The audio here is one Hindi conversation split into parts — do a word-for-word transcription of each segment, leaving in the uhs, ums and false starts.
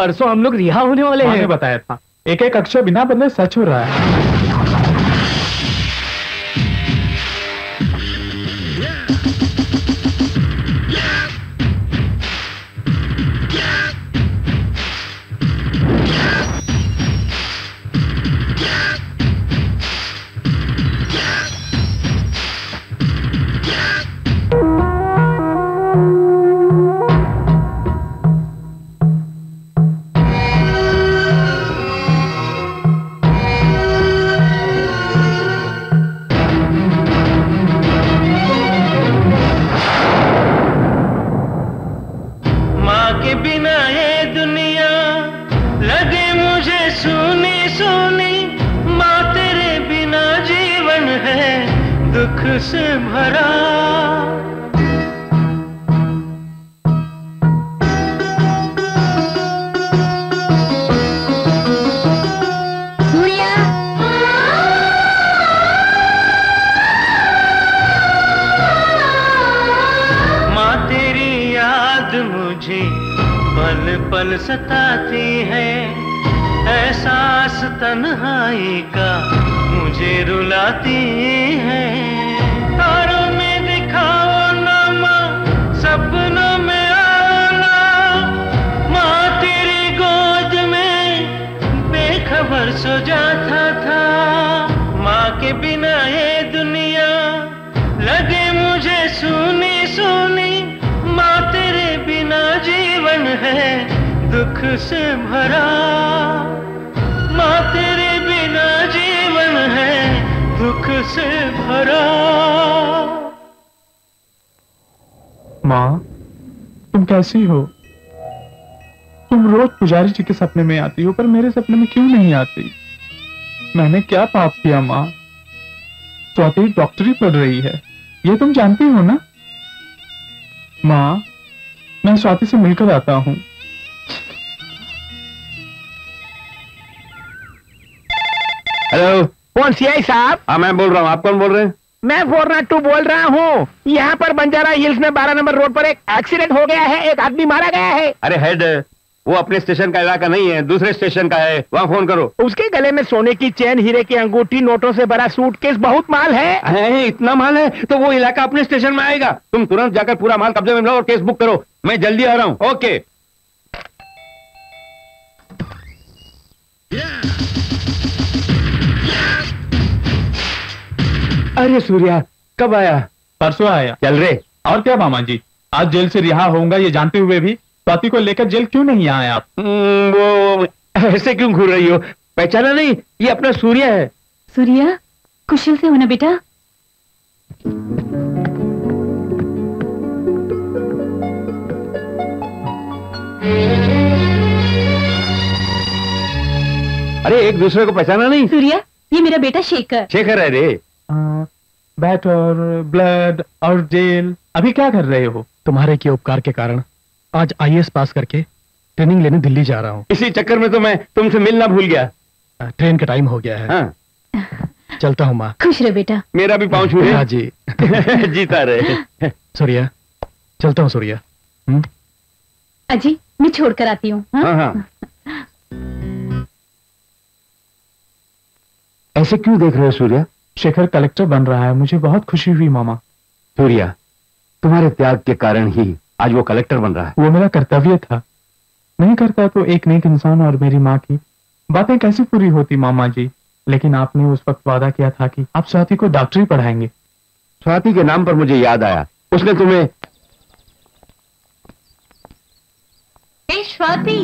परसों हम लोग रिहा होने वाले हैं। बताया था, एक एक अक्षर बिना बदले सच हो रहा है। से भरा सूर्या, माँ तेरी याद मुझे पल पल सताती है, एहसास तन्हाई का मुझे रुलाती है। तारों में दिखाओ ना माँ, सपनों में आना, माँ तेरी गोद में बेखबर सो जाता था। माँ के बिना ये दुनिया लगे मुझे सूनी सूनी, माँ तेरे बिना जीवन है दुख से भरा। माँ तेरे बिना जीवन है दुख से भरा। माँ, तुम कैसी हो? तुम रोज पुजारी जी के सपने में आती हो, पर मेरे सपने में क्यों नहीं आती? मैंने क्या पाप किया माँ? स्वाति डॉक्टरी पढ़ रही है, ये तुम जानती हो ना? माँ, मैं स्वाति से मिलकर आता हूँ। हेलो, कौन सी आई साहब? हाँ मैं बोल रहा हूँ, आप कौन बोल रहे हैं? मैं फोर नाट टू बोल रहा हूँ। यहाँ पर बंजारा हिल्स में बारह नंबर रोड पर एक एक्सीडेंट हो गया है, एक आदमी मारा गया है। अरे हेड, वो अपने स्टेशन का इलाका नहीं है, दूसरे स्टेशन का है, वहाँ फोन करो। उसके गले में सोने की चेन, हीरे की अंगूठी, नोटों से भरा सूटकेस, बहुत माल है। है, इतना माल है तो वो इलाका अपने स्टेशन में आएगा। तुम तुरंत जाकर पूरा माल कब्जे में लो और केस बुक करो। मैं जल्दी आ रहा हूँ। ओके। अरे सूर्या, कब आया? परसों आया। चल रे। और क्या मामा जी, आज जेल से रिहा होऊंगा ये जानते हुए भी स्वाति को लेकर जेल क्यों नहीं आए आप? वो ऐसे क्यों घूर रही हो? पहचाना नहीं? ये अपना सूर्या है। सूर्या, कुशल से हो ना बेटा? अरे एक दूसरे को पहचाना नहीं? सूर्या, ये मेरा बेटा शेखर। शेखर है रे। बैट और ब्लड और जेल। अभी क्या कर रहे हो? तुम्हारे के उपकार के कारण आज आई ए एस पास करके ट्रेनिंग लेने दिल्ली जा रहा हूँ। इसी चक्कर में तो मैं तुमसे मिलना भूल गया। ट्रेन का टाइम हो गया है। हाँ। चलता हूँ माँ। खुश रहे बेटा। मेरा भी पाँव छू। हाँ जी। जीता रहे। सूर्या, चलता हूँ सूर्या। अजी, मैं छोड़कर आती हूँ। हाँ हाँ। ऐसे क्यों देख रहे हो सूर्या? शेखर कलेक्टर बन रहा है, मुझे बहुत खुशी हुई मामा। सूर्या, तुम्हारे त्याग के कारण ही आज वो कलेक्टर बन रहा है। वो मेरा कर्तव्य था, नहीं करता तो एक नेक इंसान और मेरी माँ की बातें कैसे पूरी होती मामा जी। लेकिन आपने उस वक्त वादा किया था कि आप स्वाति को डॉक्टरी पढ़ाएंगे। स्वाति के नाम पर मुझे याद आया, उसने तुम्हें। ए स्वाति,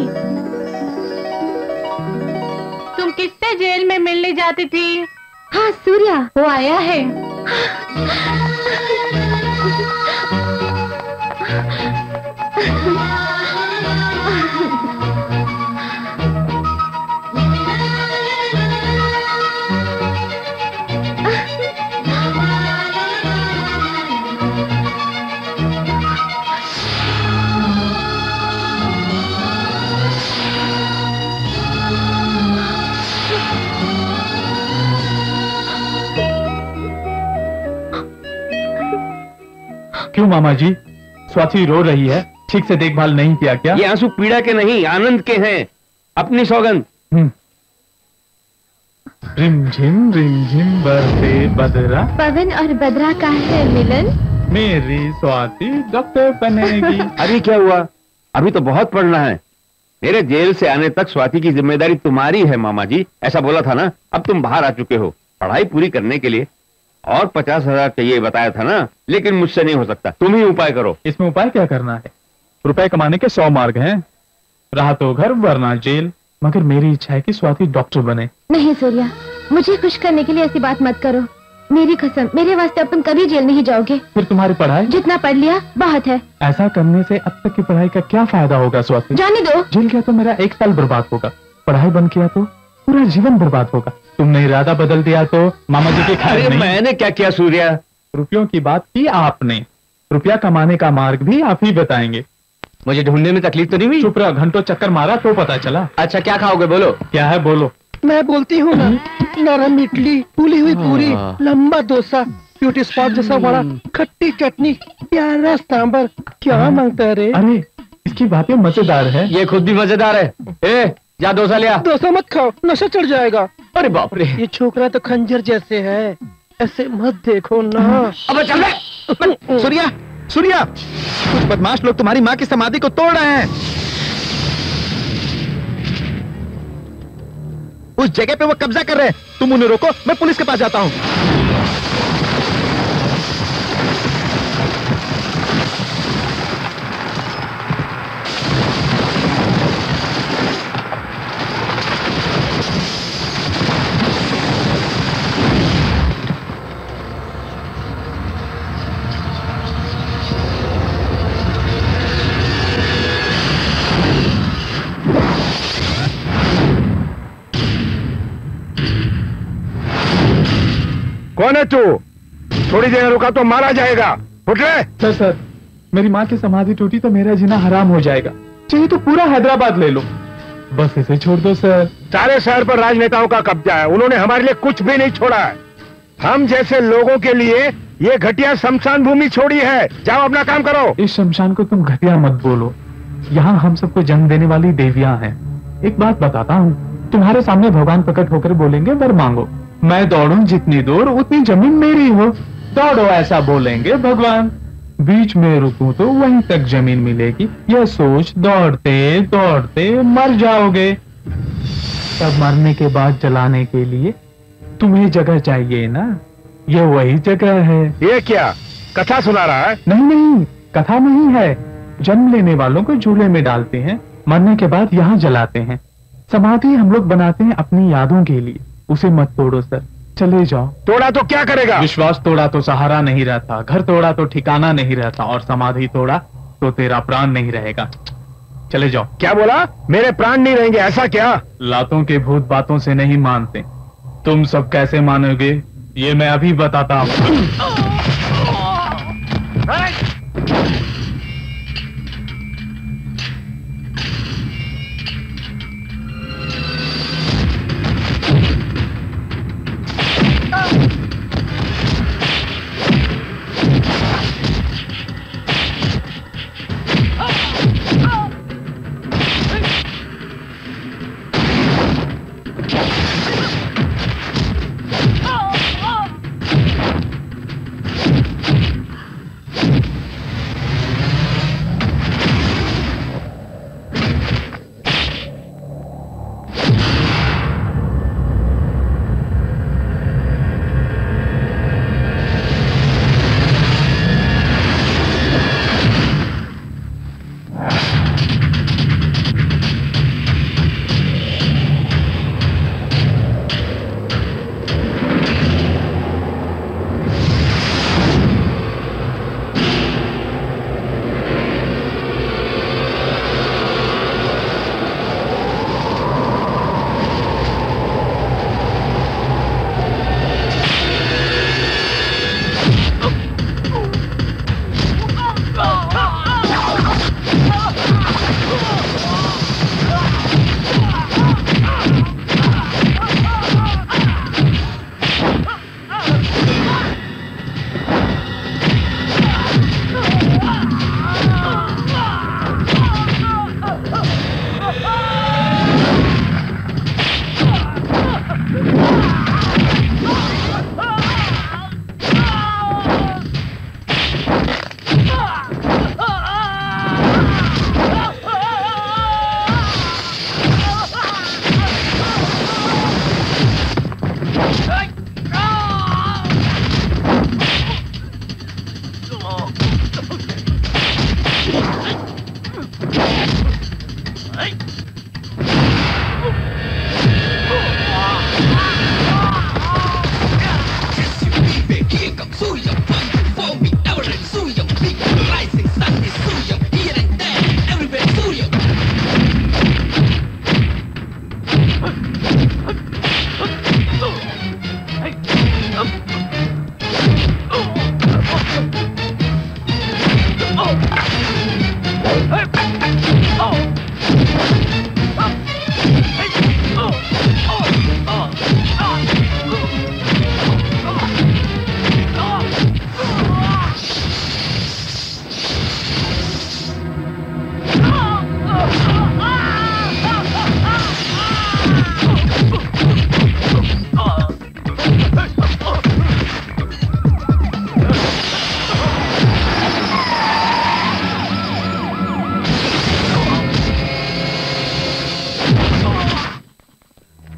तुम किससे जेल में मिलने जाती थी? हाँ सूर्या, वो आया है। क्यों मामा जी, स्वाति रो रही है? ठीक से देखभाल नहीं किया क्या? ये आंसू पीड़ा के नहीं, आनंद के हैं। अपनी सौगंध। हम्म। रिमझिम रिमझिम बरसे बदरा, पवन और बदरा का है मिलन, मेरी स्वाति डॉक्टर बनेगी। अभी क्या हुआ? अभी तो बहुत पढ़ना है। मेरे जेल से आने तक स्वाति की जिम्मेदारी तुम्हारी है मामा जी, ऐसा बोला था ना। अब तुम बाहर आ चुके हो पढ़ाई पूरी करने के लिए, और पचास हजार चाहिए बताया था ना, लेकिन मुझसे नहीं हो सकता। तुम ही उपाय करो। इसमें उपाय क्या करना है? रुपए कमाने के सौ मार्ग हैं, रहा तो घर वरना जेल, मगर मेरी इच्छा है कि स्वाति डॉक्टर बने। नहीं सूर्या, मुझे खुश करने के लिए ऐसी बात मत करो। मेरी कसम, मेरे वास्ते अब तुम कभी जेल नहीं जाओगे। फिर तुम्हारी पढ़ाई? जितना पढ़ लिया बहुत है। ऐसा करने से अब तक की पढ़ाई का क्या फायदा होगा स्वाति? जाने दो। जेल गया तो मेरा एक साल बर्बाद होगा, पढ़ाई बंद किया तो पूरा जीवन बर्बाद होगा। तुमने इरादा बदल दिया तो मामा जी के खैर अरे नहीं। मैंने क्या किया सूर्या? रुपयों की बात की आपने, रुपया कमाने का मार्ग भी आप ही बताएंगे। मुझे ढूंढने में तकलीफ तो नहीं हुई? चुप रहा, घंटों चक्कर मारा तो पता चला। अच्छा क्या खाओगे बोलो? क्या है बोलो? मैं बोलती हूँ ना, नरम इडली, फूली हुई पूरी, लंबा डोसा, ब्यूटी स्पॉट जैसा बड़ा, खट्टी चटनी, प्यारा सांबर। क्या मांगता है रे? अरे इसकी बातें मजेदार है। ये खुद भी मजेदार है। ए, जा डोसा लिया। डोसा मत खाओ, नशा चढ़ जाएगा। अरे बाप रे, ये छोकरा तो खंजर जैसे है, ऐसे मत देखो ना। अब चल रहे। सूर्या, सूर्या, कुछ बदमाश लोग तुम्हारी माँ की समाधि को तोड़ रहे हैं। उस जगह पे वो कब्जा कर रहे हैं। तुम उन्हें रोको, मैं पुलिस के पास जाता हूँ। कौन है तू? थोड़ी देर रुका तो मारा जाएगा। उठ ले। सर सर, मेरी माँ की समाधि टूटी तो मेरा जीना हराम हो जाएगा। चाहिए तो पूरा हैदराबाद ले लो, बस इसे छोड़ दो सर। सारे शहर पर राजनेताओं का कब्जा है, उन्होंने हमारे लिए कुछ भी नहीं छोड़ा है। हम जैसे लोगों के लिए ये घटिया शमशान भूमि छोड़ी है। जाओ अपना काम करो। इस शमशान को तुम घटिया मत बोलो, यहाँ हम सबको जन्म देने वाली देवियां हैं। एक बात बताता हूँ, तुम्हारे सामने भगवान प्रकट होकर बोलेंगे वर मांगो, मैं दौड़ूं जितनी दूर उतनी जमीन मेरी हो। दौड़ो ऐसा बोलेंगे भगवान, बीच में रुकूं तो वहीं तक जमीन मिलेगी। यह सोच दौड़ते दौड़ते मर जाओगे। तब मरने के बाद जलाने के लिए तुम्हें जगह चाहिए ना, ये वही जगह है। ये क्या कथा सुना रहा है? नहीं नहीं, कथा नहीं है। जन्म लेने वालों को झूले में डालते हैं, मरने के बाद यहाँ जलाते हैं। समाधि हम लोग बनाते हैं अपनी यादों के लिए। उसे मत तोड़ो सर, चले जाओ। तोड़ा तो क्या करेगा? विश्वास तोड़ा तो सहारा नहीं रहता, घर तोड़ा तो ठिकाना नहीं रहता, और समाधि तोड़ा तो तेरा प्राण नहीं रहेगा। चले जाओ। क्या बोला? मेरे प्राण नहीं रहेंगे? ऐसा क्या? लातों के भूत बातों से नहीं मानते। तुम सब कैसे मानोगे ये मैं अभी बताता हूँ।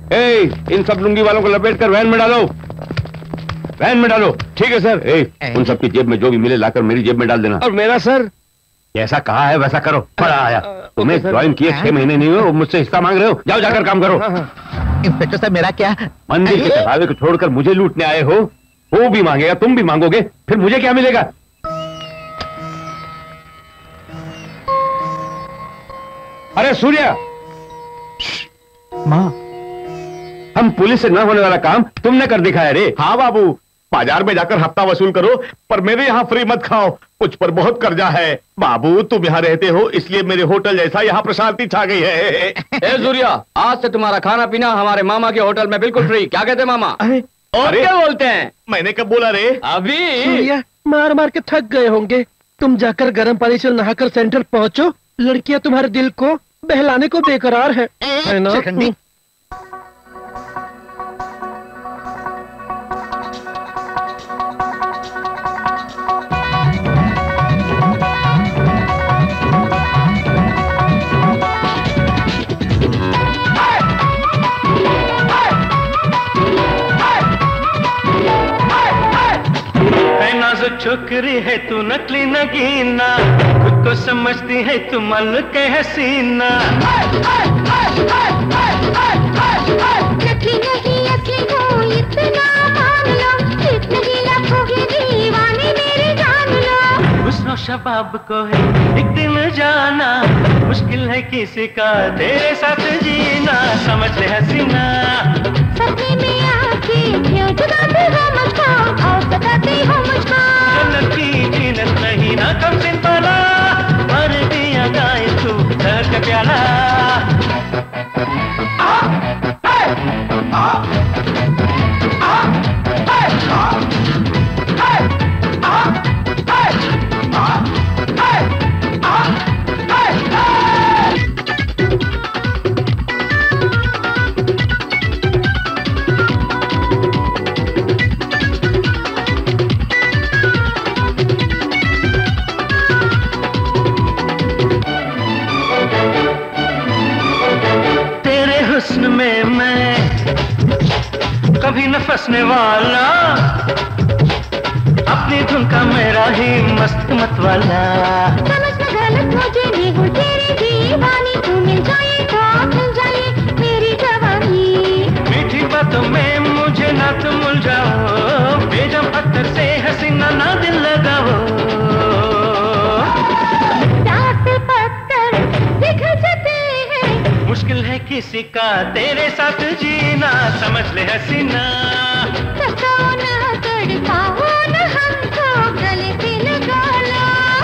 ए, इन सब लुंगी वालों को लपेट कर वैन में डालो, वैन में डालो। ठीक है सर। ए, उन सबकी जेब में जो भी मिले लाकर मेरी जेब में डाल देना। और मेरा सर? जैसा कहा है वैसा करो। बड़ा आया, तुम्हें ज्वाइन किए छह महीने नहीं हुए, मुझसे हिस्सा मांग रहे हो? जाओ जाकर काम करो। इंस्पेक्टर साहब मेरा क्या? मंदिर के चढ़ावे को छोड़कर मुझे लूटने आए हो? वो भी मांगेगा, तुम भी मांगोगे, फिर मुझे क्या मिलेगा? अरे सूर्या, माँ, हम पुलिस से न होने वाला काम तुमने कर दिखाया रे। हाँ बाबू, बाजार में जाकर हफ्ता वसूल करो, पर मेरे यहाँ फ्री मत खाओ, मुझ पर बहुत कर्जा है। बाबू तुम यहाँ रहते हो इसलिए मेरे होटल जैसा यहाँ प्रशांति छा गई है। ए सूर्या, आज से तुम्हारा खाना पीना हमारे मामा के होटल में बिल्कुल फ्री। क्या कहते मामा? अरे और क्या बोलते हैं? मैंने कब बोला रे? अभी सूर्या, मार मार के थक गए होंगे, तुम जाकर गर्म पानी से नहाकर सेंट्रल पहुंचो। लड़कियां तुम्हारे दिल को बहलाने को बेकरार है, है ना? छोकरी है तू नकली नगीना, खुद को समझती है तू मल के हसीना। नकली नहीं असली हूँ इतना मान लो, इतनी लाखों की दीवानी मेरी जान लो। हुस्न शबाब को है एक दिन जाना, मुश्किल है किसी का तेरे साथ जीना। समझ ले हसीना, सपने में आके क्यों जगाते हो मुझको और बताते हो मुझको। जन्नत की जीनत नहीं ना कम दिन पाला, भर दिया गाए तू धर का प्याला। हुस्न में मैं कभी न फंसने वाला, अपनी धुन का मेरा ही मस्त मत वाला। समझ न गलत मुझे नहीं हूँ तेरी दीवानी, तू मिल जाए तो मिल जाए मेरी जवानी। मीठी बातों में मुझे ना तुम उलझाओ, बेजम पत्थर से हसीना ना दिल लगाओ। पत्थर दिख जाते हैं, मुश्किल है किसी का तेरे साथ जीना। समझ ले हसीना, तड़पाओ न तड़पाओ न हमको, गले से लगा लो।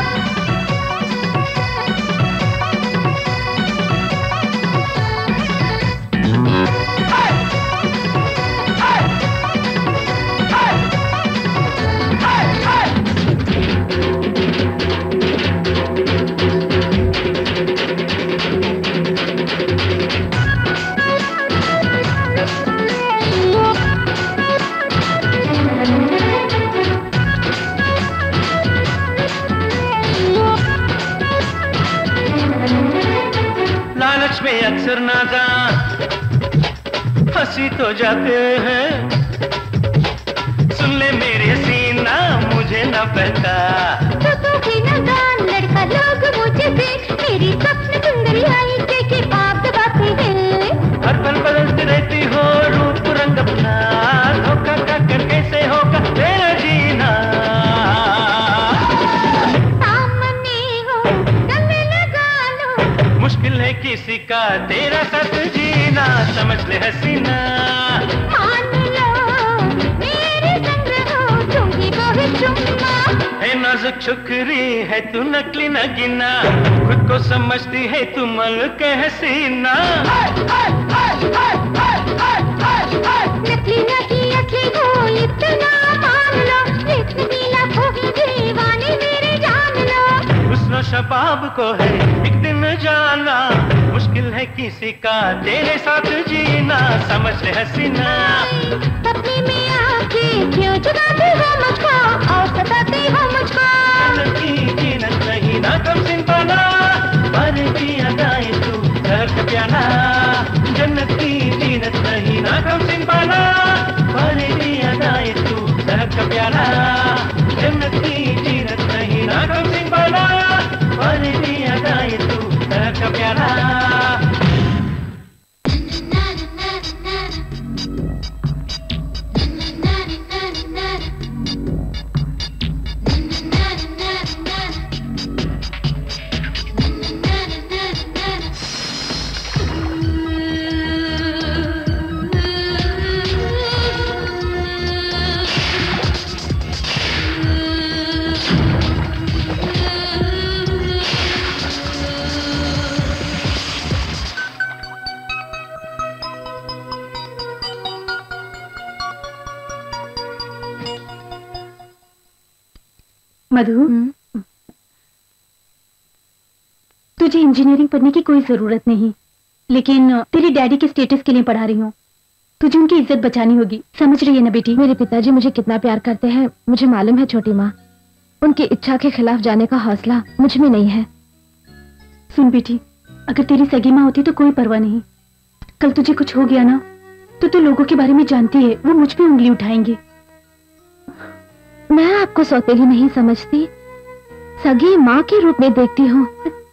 लालच में अक्सर नादान फंसी तो जाते हैं, सुन ले मेरे हसीना मुझे न बहका। तो तू भी नादान लड़का, लोग मुझे देख मेरी सपन सुंदरी आई के के पाप दबाते हैं। हर पल बदलती रहती हो रूप रंग अपना, धोखा का कर कैसे होगा तेरा जीना। सामने हो गले लगा लो, मुश्किल है किसी का तेरा साथ जीना। समझ ले हसीना, मान लो मेरे संग रहो, दूंगी वो चुम्मा। है नाजुक छोकरी है तू नकली नगीना, खुद को समझती है तू मल के हसीना। नकली नहीं असली हूँ इतना मान लो, इतनी लाखों की दीवानी मेरी जान लो। हुस्न शबाब को है एक दिन जाना, मुश्किल है किसी का तेरे साथ जीना। समझ ले हसीना, सपने में आके क्यों जगाते हो मुझको और सताते हो मुझको। जन्नत की जीनत नहीं ना कम सिन पाना, भर दिया गाए तू धर का प्याला। जन्नत की जीनत नहीं का प्यारा। मधु, तुझे इंजीनियरिंग पढ़ने की कोई जरूरत नहीं, लेकिन तेरे डैडी के स्टेटस के लिए पढ़ा रही हूँ। तुझे उनकी इज्जत बचानी होगी, समझ रही है ना बेटी? मेरे पिताजी मुझे कितना प्यार करते हैं मुझे मालूम है छोटी माँ। उनकी इच्छा के खिलाफ जाने का हौसला मुझ में नहीं है। सुन बेटी, अगर तेरी सगी माँ होती तो कोई परवाह नहीं, कल तुझे कुछ हो गया ना तो तू लोगों के बारे में जानती है, वो मुझ पे उंगली उठाएंगे। मैं आपको सौतेली नहीं समझती, सगी माँ के रूप में देखती हूँ।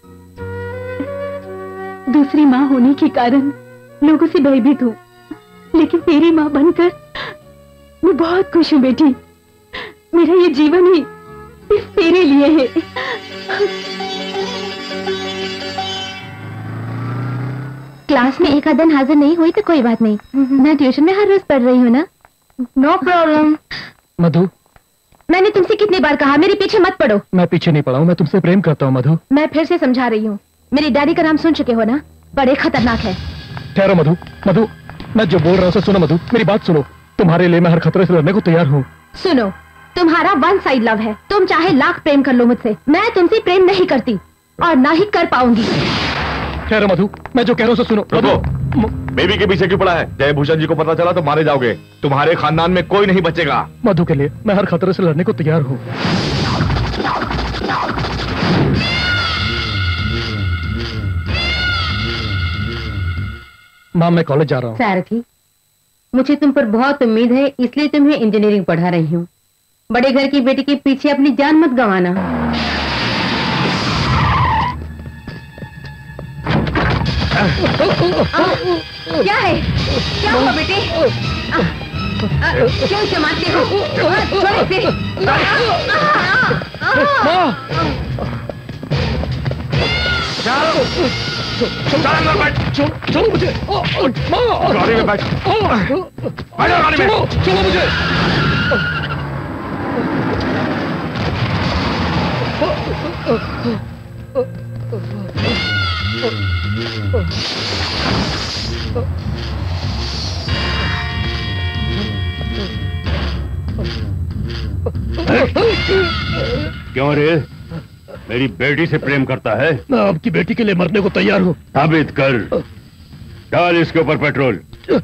दूसरी माँ होने के कारण लोगों से भयभीत हूँ, लेकिन तेरी माँ बनकर मैं बहुत खुश हूँ बेटी। मेरा ये जीवन ही सिर्फ तेरे लिए है। क्लास में एक आध दिन हाजिर नहीं हुई तो कोई बात नहीं, मैं ट्यूशन में हर रोज पढ़ रही हूँ ना। No problem. मधु, मैंने तुमसे कितनी बार कहा मेरे पीछे मत पड़ो। मैं पीछे नहीं पड़ा हूँ, मैं तुमसे प्रेम करता हूँ मधु। मैं फिर से समझा रही हूँ, मेरे डैडी का नाम सुन चुके हो ना, बड़े खतरनाक है। ठहरो मधु, मधु मैं जो बोल रहा हूँ उसे सुनो मधु, मेरी बात सुनो। तुम्हारे लिए मैं हर खतरे से लड़ने को तैयार हूँ। सुनो, तुम्हारा वन साइड लव है, तुम चाहे लाख प्रेम कर लो मुझसे, मैं तुमसे प्रेम नहीं करती और ना ही कर पाऊंगी। ठहरो मधु, मैं जो कह रहा हूँ उसे सुनो। रुको, बेबी के पीछे क्यों पड़ा है? जयभूषण जी को पता चला तो मारे जाओगे, तुम्हारे खानदान में कोई नहीं बचेगा। मधु के लिए मैं हर खतरे से लड़ने को तैयार हूँ। माँ मैं कॉलेज जा रहा हूँ। सारथी, मुझे तुम पर बहुत उम्मीद है, इसलिए तुम्हें इंजीनियरिंग पढ़ा रही हूँ। बड़े घर की बेटी के पीछे अपनी जान मत गंवाना। क्या है? क्या हुआ बेटे? आ, आ, क्यों इसे मारते हो? छोड़ इसे। चलो मुझे, गाड़ी में बैठ, चलो चलो मुझे। क्यों रे? मेरी बेटी से प्रेम करता है? मैं आपकी बेटी के लिए मरने को तैयार हूँ। साबित कर, डाल इसके ऊपर पेट्रोल।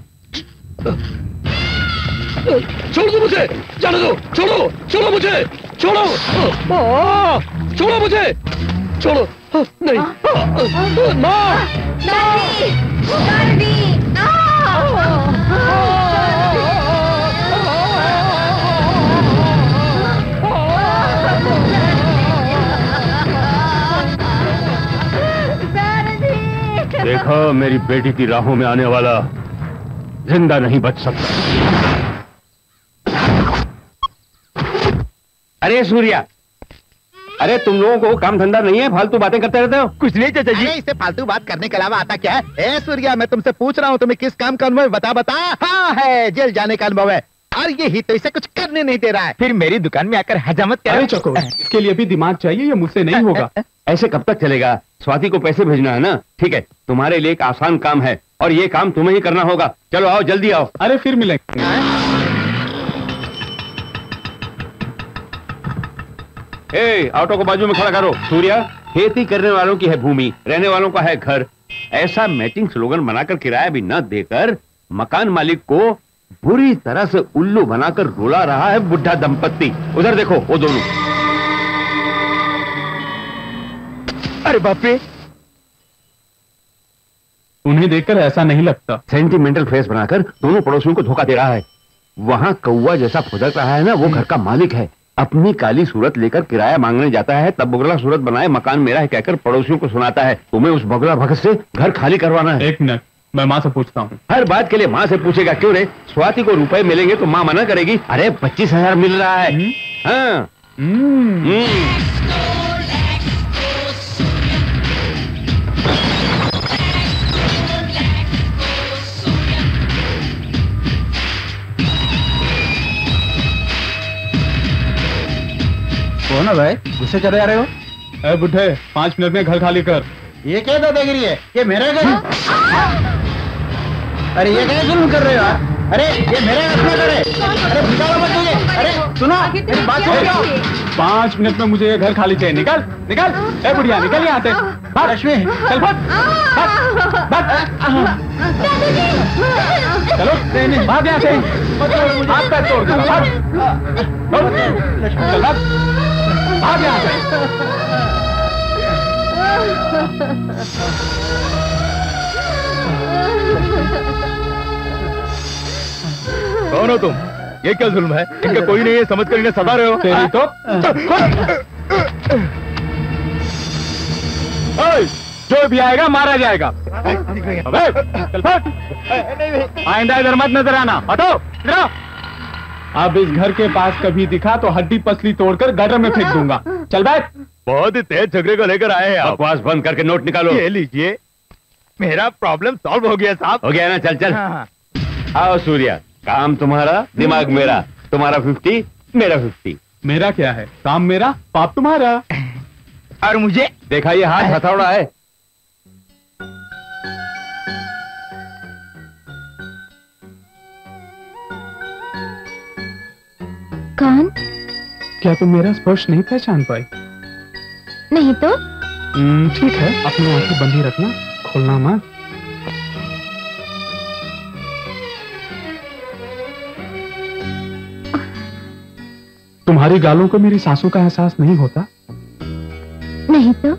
छोड़ दो मुझे, जाने दो, छोड़ो, छोड़ो मुझे, छोड़ो, छोड़ो मुझे, छोड़ो, नहीं, माँ, देखो, मेरी बेटी की राहों में आने वाला जिंदा नहीं बच सकता। अरे सूर्या, अरे तुम लोगों को काम धंधा नहीं है, फालतू बातें करते रहते हो? कुछ नहीं चाचा जी, इससे फालतू बात करने के अलावा आता क्या है? ए सूर्या, मैं तुमसे पूछ रहा हूँ तुम्हें किस काम का अनुभव है? बता बता। हाँ है, जेल जाने का अनुभव है, और ये ही तो इसे कुछ करने नहीं दे रहा है। फिर मेरी दुकान में आकर हजामत कर। चको, इसके लिए भी दिमाग चाहिए, ये मुझसे नहीं होगा। ऐसे कब तक चलेगा? स्वाति को पैसे भेजना है ना? ठीक है, तुम्हारे लिए एक आसान काम है और ये काम तुम्हें ही करना होगा। चलो आओ, जल्दी आओ। अरे फिर मिलेंगे। ए, ऑटो को बाजू में खड़ा करो। सूर्या, खेती करने वालों की है भूमि, रहने वालों का है घर। ऐसा मैचिंग स्लोगन बनाकर किराया भी न देकर मकान मालिक को बुरी तरह से उल्लू बनाकर रुला रहा है बुढ़ा दंपत्ति। उधर देखो, वो दोनों। अरे बाप रे, उन्हें देखकर ऐसा नहीं लगता। सेंटिमेंटल फेस बनाकर दोनों पड़ोसियों को धोखा दे रहा है। वहां कौवा जैसा फुदक रहा है ना, वो घर का मालिक है। अपनी काली सूरत लेकर किराया मांगने जाता है, तब बुगला सूरत बनाए मकान मेरा है कहकर पड़ोसियों को सुनाता है। तुम्हें उस बगला भगत से घर खाली करवाना है। एक मिनट, मैं माँ से पूछता हूँ। हर बात के लिए माँ से पूछेगा क्यों रे? स्वाति को रुपए मिलेंगे तो माँ मना करेगी? अरे पच्चीस हजार मिल रहा है। हाँ। कौन है भाई? गुस्से चले जा रहे हो? ए बुढ़े, पाँच मिनट में घर खाली कर। ये क्या दादागिरी है? ये मेरा घर है। अरे ये क्या जुल्म कर रहे हो यार? अरे ये मेरे घर में घर है। अरे निकालो मत मुझे। अरे सुनो, मेरी बात सुन जाओ। पाँच मिनट में मुझे ये घर खाली चाहिए। निकल निकल। ए बुढ़िया निकल यहाँ से। भाग रश्मि, चल भाग भाग भाग। चलो भाग यहाँ से। हाथ पैर तोड़ दूंगा। भाग चल भाग भाग यहाँ से। कौन हो तुम? ये क्या जुल्म है? इनका कोई नहीं है, समझ कर इन्हें सता रहे हो। तेरी तो ओए, जो भी आएगा मारा जाएगा। अबे चल भाग। आइंदा इधर मत नजर आना। हटो इधर। अब इस घर के पास कभी दिखा तो हड्डी पसली तोड़कर गटर में फेंक दूंगा। चल बैठ। बहुत ही तेज झगड़े को लेकर आए हैं आप। बकवास बंद करके नोट निकालो। ये लीजिए, मेरा प्रॉब्लम सॉल्व हो गया साहब। हो गया ना? चल चल। आओ सूर्या, काम तुम्हारा दिमाग मेरा। तुम्हारा फिफ्टी, मेरा फिफ्टी। मेरा क्या है? काम मेरा, पाप तुम्हारा। और मुझे देखा ये हाथ हथौड़ा है। कौन? क्या तुम मेरा स्पर्श नहीं पहचान पाई? नहीं तो? ठीक है, अपनी आंखें बंद ही रखना, खोलना मत। तुम्हारी गालों को मेरी सासू का एहसास नहीं होता? नहीं तो?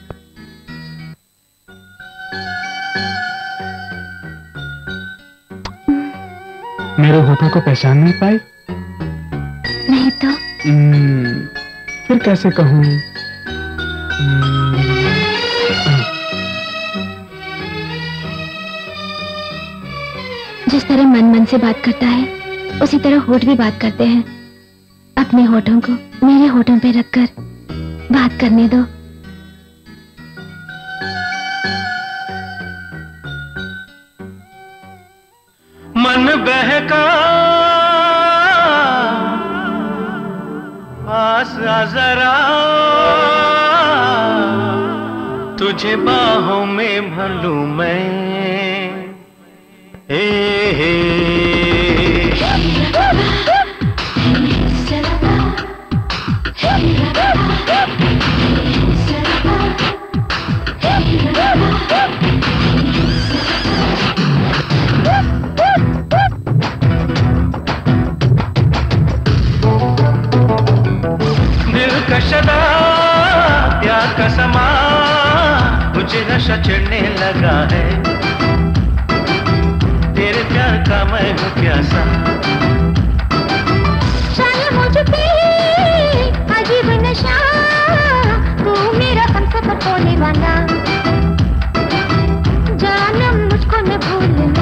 मेरे होठों को पहचान नहीं पाई? नहीं तो? फिर कैसे कहूं? जिस तरह मन मन से बात करता है उसी तरह होठ भी बात करते हैं। अपने होठों को मेरे होठों पे रखकर बात करने दो। मन बहका पास आ जरा, तुझे बाहों में भलूं मैं। ए, ए, दिल का शदा प्यार का समा, मुझे नशा चढ़ने लगा है। तेरे प्यार का मैं हूँ प्यासा। चल मुझ पे अजीब नशा, तू मेरा हमसफर होने वाला। जानम मुझको न भूलना।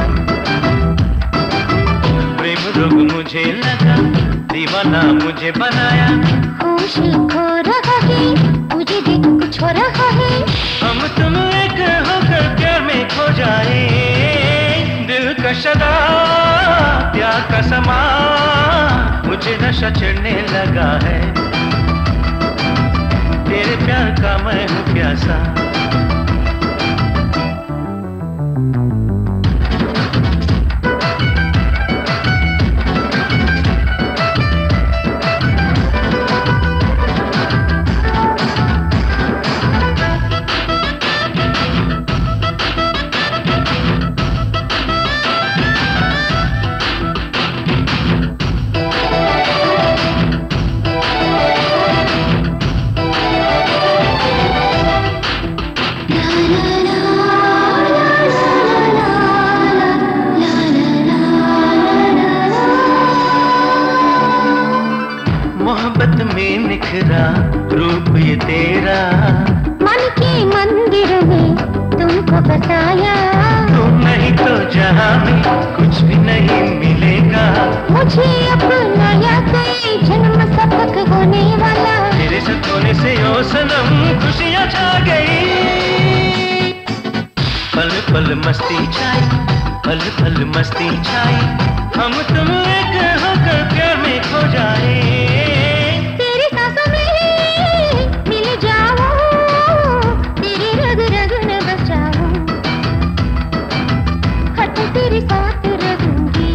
प्रेम रोग मुझे लगा, दीवाना मुझे बनाया। होश खो रहा है, मुझे देख कुछ हो रहा है। हम तुम एक होकर प्यार में खो जाए। दिल का शदा प्यार का समा, मुझे नशा चढ़ने लगा है। तेरे प्यार का मैं हूँ प्यासा। मेरा, मन के मंदिर में तुमको बसाया, तुम नहीं तो जहां में कुछ भी नहीं मिलेगा। मुझे अपना या कोई जन्म सबक होने वाला, तेरे साथ होने से ओ सनम खुशियां छा गई। पल पल मस्ती छाई, पल पल मस्ती छाई, हम तुम एक होकर प्यार में खो जाए। तेरी सांसों में मिल जाऊं, तेरी रग रग में बस जाऊं, हट तेरे साथ रहूंगी।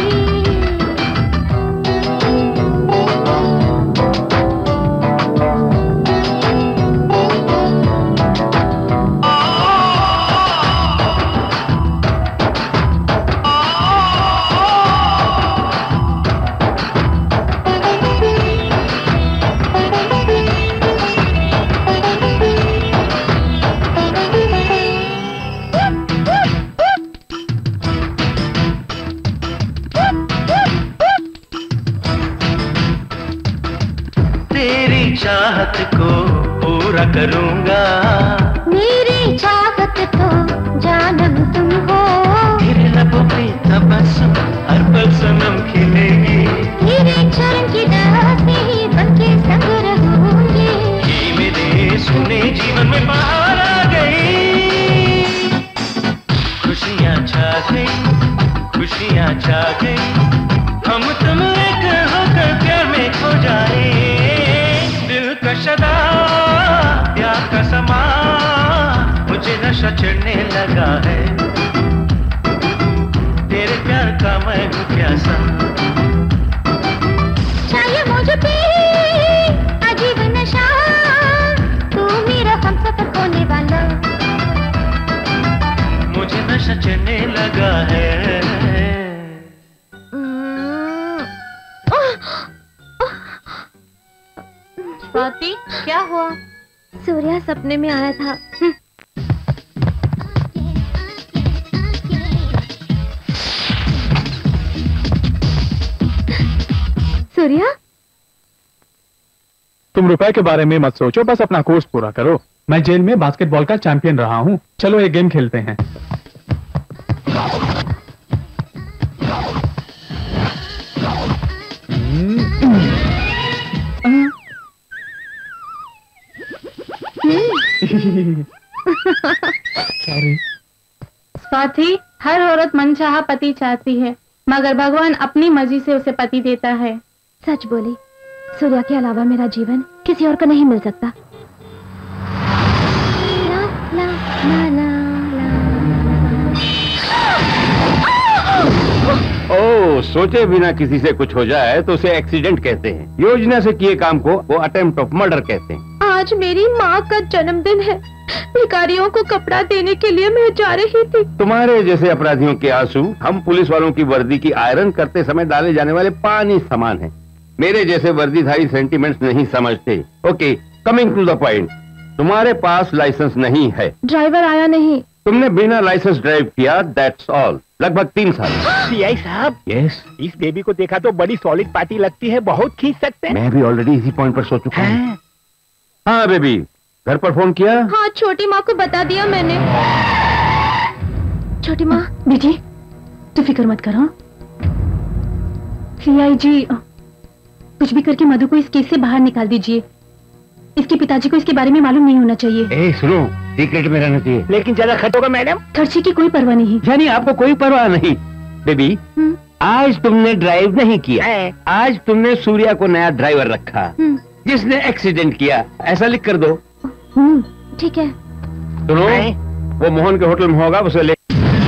चाहत को पूरा करूंगा, मेरी चाहत तो जानम तुम हो, तेरे लबों पे तबस्सुम हर पल सनम खिलेगी, तेरे चरण की डाल से ही बनके संग रहूंगी। ये मेरे सुने जीवन में बाहर आ गई, खुशियां छा गई, खुशियां छा गई, हम तुम एक होकर प्यार में खो जाए। दिल का शदा प्यार का समा, मुझे नशा चढ़ने लगा है, तेरे प्यार का मैं हूँ प्यासा। चाहिए मुझे पे अजीब नशा, तू मेरा हमसफर होने वाला, मुझे नशा चढ़ने लगा है। स्वाति, क्या हुआ? सूर्या सपने में आया था। सूर्या, तुम रुपए के बारे में मत सोचो, बस अपना कोर्स पूरा करो। मैं जेल में बास्केटबॉल का चैंपियन रहा हूँ। चलो एक गेम खेलते हैं। सॉरी। स्वाति, हर औरत मनचाहा पति चाहती है, मगर भगवान अपनी मर्जी से उसे पति देता है। सच बोली, सूर्या के अलावा मेरा जीवन किसी और को नहीं मिल सकता। ला, ला, ला, ला, ओ, सोचे बिना किसी से कुछ हो जाए तो उसे एक्सीडेंट कहते हैं। योजना से किए काम को वो अटेम्प्ट ऑफ मर्डर कहते हैं। आज मेरी माँ का जन्मदिन है, भिखारियों को कपड़ा देने के लिए मैं जा रही थी। तुम्हारे जैसे अपराधियों के आंसू हम पुलिस वालों की वर्दी की आयरन करते समय डाले जाने वाले पानी समान हैं। मेरे जैसे वर्दीधारी सेंटिमेंट्स नहीं समझते। Okay, coming to the point, तुम्हारे पास लाइसेंस नहीं है। ड्राइवर आया नहीं। तुमने बिना लाइसेंस ड्राइव किया, दैट्स ऑल। लगभग तीन साल। सीआई साहब, यस, इस बेबी को देखा तो बड़ी सॉलिड पार्टी लगती है, बहुत खींच सकते हैं। मैं भी ऑलरेडी इसी पॉइंट पर सोच चुका हूँ। हाँ बेबी, घर पर फोन किया? हाँ, छोटी माँ को बता दिया मैंने। छोटी माँ, बेटी तू फिक्र मत करो। सीआई जी कुछ भी करके मधु को इस केस से बाहर निकाल दीजिए। इसके पिताजी को इसके बारे में मालूम नहीं होना चाहिए। ए, सुनो, सीक्रेट में रहना चाहिए। लेकिन ज्यादा खर्च होगा मैडम। खर्चे की कोई परवाह नहीं। यानी आपको कोई परवाह नहीं। बेबी, आज तुमने ड्राइव नहीं किया, आज तुमने सूर्या को नया ड्राइवर रखा जिसने एक्सीडेंट किया, ऐसा लिख कर दो। ठीक है। सुनो, वो मोहन के होटल में होगा, उसे ले।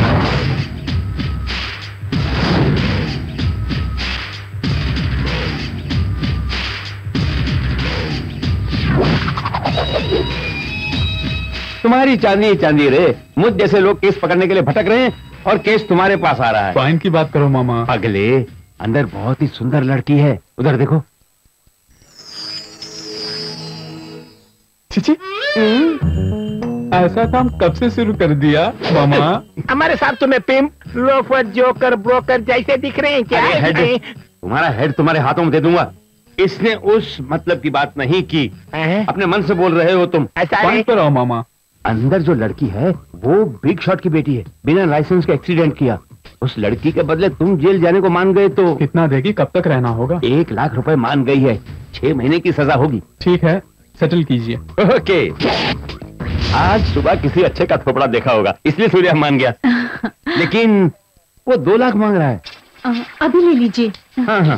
तुम्हारी चांदी चांदी रे, मुझ जैसे लोग केस पकड़ने के लिए भटक रहे हैं और केस तुम्हारे पास आ रहा है। फाइन की बात करो मामा। अगले, अंदर बहुत ही सुंदर लड़की है, उधर देखो। चिची, ऐसा काम कब से शुरू कर दिया मामा? हमारे साथ तुम्हें पिम्प, लोफर, जोकर, ब्रोकर जैसे दिख रहे हैं क्या? हेड, तुम्हारा हेड तुम्हारे हाथों में दे दूंगा। इसने उस मतलब की बात नहीं की। अपने मन से बोल रहे हो तुम। पॉइंट पर आओ मामा। अंदर जो लड़की है वो बिग शॉट की बेटी है, बिना लाइसेंस के एक्सीडेंट किया। उस लड़की के बदले तुम जेल जाने को मान गए तो कितना देगी, कब तक रहना होगा? एक लाख रुपए मान गई है, छह महीने की सजा होगी। ठीक है, सेटल कीजिए। ओके। आज सुबह किसी अच्छे का थोपड़ा देखा होगा, इसलिए सूर्या मान गया। लेकिन वो दो लाख मांग रहा है। आ, अभी ले लीजिए। हाँ हाँ।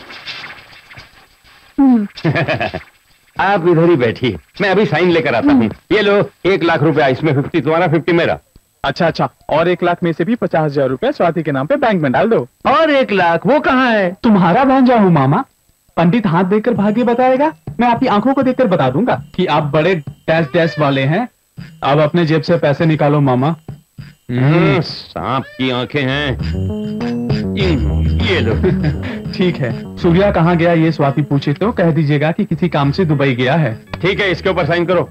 आप इधर ही बैठिए, मैं अभी साइन लेकर आता हूँ। ये लो एक लाख रुपया, इसमें फिफ्टी तुम्हारा फिफ्टी मेरा। अच्छा अच्छा, और एक लाख में से भी पचास हजार रुपया स्वाति के नाम पे बैंक में डाल दो। और एक लाख वो कहाँ है? तुम्हारा भांजा हूँ मामा, पंडित हाथ देखकर भाग्य बताएगा, मैं आपकी आंखों को देखकर बता दूंगा कि आप बड़े डैश डैश वाले हैं। अब अपने जेब से पैसे निकालो मामा। सांप की आंखें हैं। ये लो। ठीक है, सूर्या कहाँ गया ये स्वाति पूछे तो कह दीजिएगा कि किसी काम से दुबई गया है। ठीक है, इसके ऊपर साइन करो।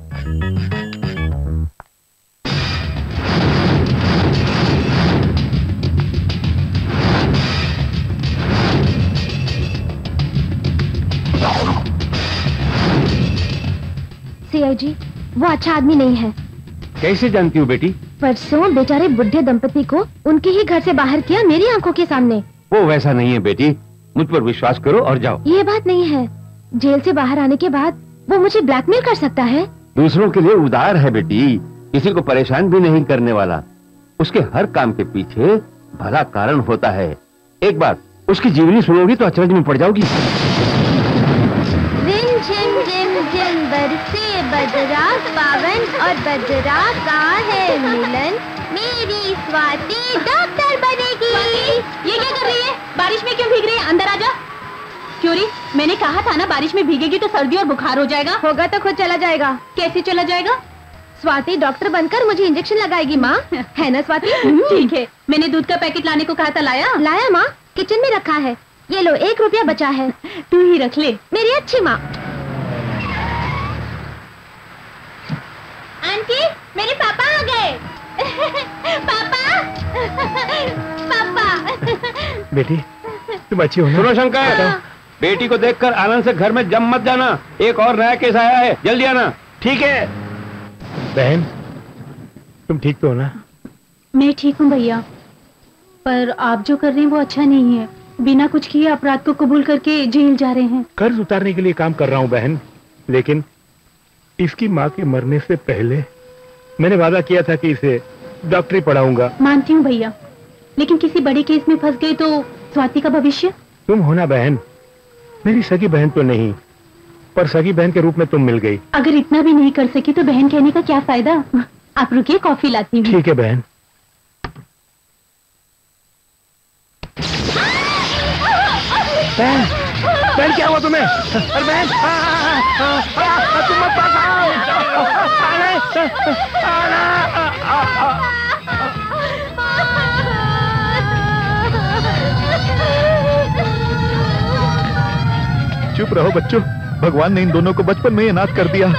सीआई जी, वो अच्छा आदमी नहीं है। कैसे जानती हूँ बेटी? परसों बेचारे बुढ़े दंपति को उनके ही घर से बाहर किया मेरी आंखों के सामने। वो वैसा नहीं है बेटी, मुझ पर विश्वास करो और जाओ। ये बात नहीं है, जेल से बाहर आने के बाद वो मुझे ब्लैकमेल कर सकता है। दूसरों के लिए उदार है बेटी, किसी को परेशान भी नहीं करने वाला। उसके हर काम के पीछे भला कारण होता है। एक बार उसकी जीवनी सुनोगी तो अचरज में पड़ जाओगी। रिम झिम झिम झिम बरसे बजरा पावन और बजरा का है मिलन, मेरी स्वाति डॉक्टर बनेगी। ये क्या कर रही है? बारिश में क्यों भीग रही है? अंदर आजा। क्यों री? मैंने कहा था ना बारिश में भीगेगी तो सर्दी और बुखार हो जाएगा। होगा तो खुद चला जाएगा। कैसे चला जाएगा? स्वाति डॉक्टर बनकर मुझे इंजेक्शन लगाएगी माँ, है ना स्वाति? ठीक है, मैंने दूध का पैकेट लाने को कहा था, लाया? लाया माँ, किचन में रखा है। ये लो एक रुपया बचा है, तू ही रख ले। मेरी अच्छी माँ। आंटी, मेरे पापा आ गए। पापा, पापा। बेटी तुम अच्छी हो ना? सुनो शंकर, बेटी को देखकर आनंद से घर में जम मत जाना। एक और नया केस आया है, जल्दी आना। ठीक है बहन, तुम ठीक तो हो ना? मैं ठीक हूँ भैया, पर आप जो कर रहे हैं वो अच्छा नहीं है। बिना कुछ किए अपराध को कबूल करके जेल जा रहे हैं। कर्ज उतारने के लिए काम कर रहा हूँ बहन, लेकिन इसकी माँ के मरने से पहले मैंने वादा किया था कि इसे डॉक्टरी पढ़ाऊंगा। मानती हूँ भैया, लेकिन किसी बड़े केस में फंस गए तो स्वाति का भविष्य? तुम हो ना बहन, मेरी सगी बहन तो नहीं पर सगी बहन के रूप में तुम मिल गई। अगर इतना भी नहीं कर सकी तो बहन कहने का क्या फायदा? आप रुकिए, कॉफी लाती हूँ। ठीक है बहन। बहन, बहन क्या हुआ तुम्हें? अरे बहन, तुम मत चुप रहो बच्चों, भगवान ने इन दोनों को बचपन में ही अनाथ कर दिया।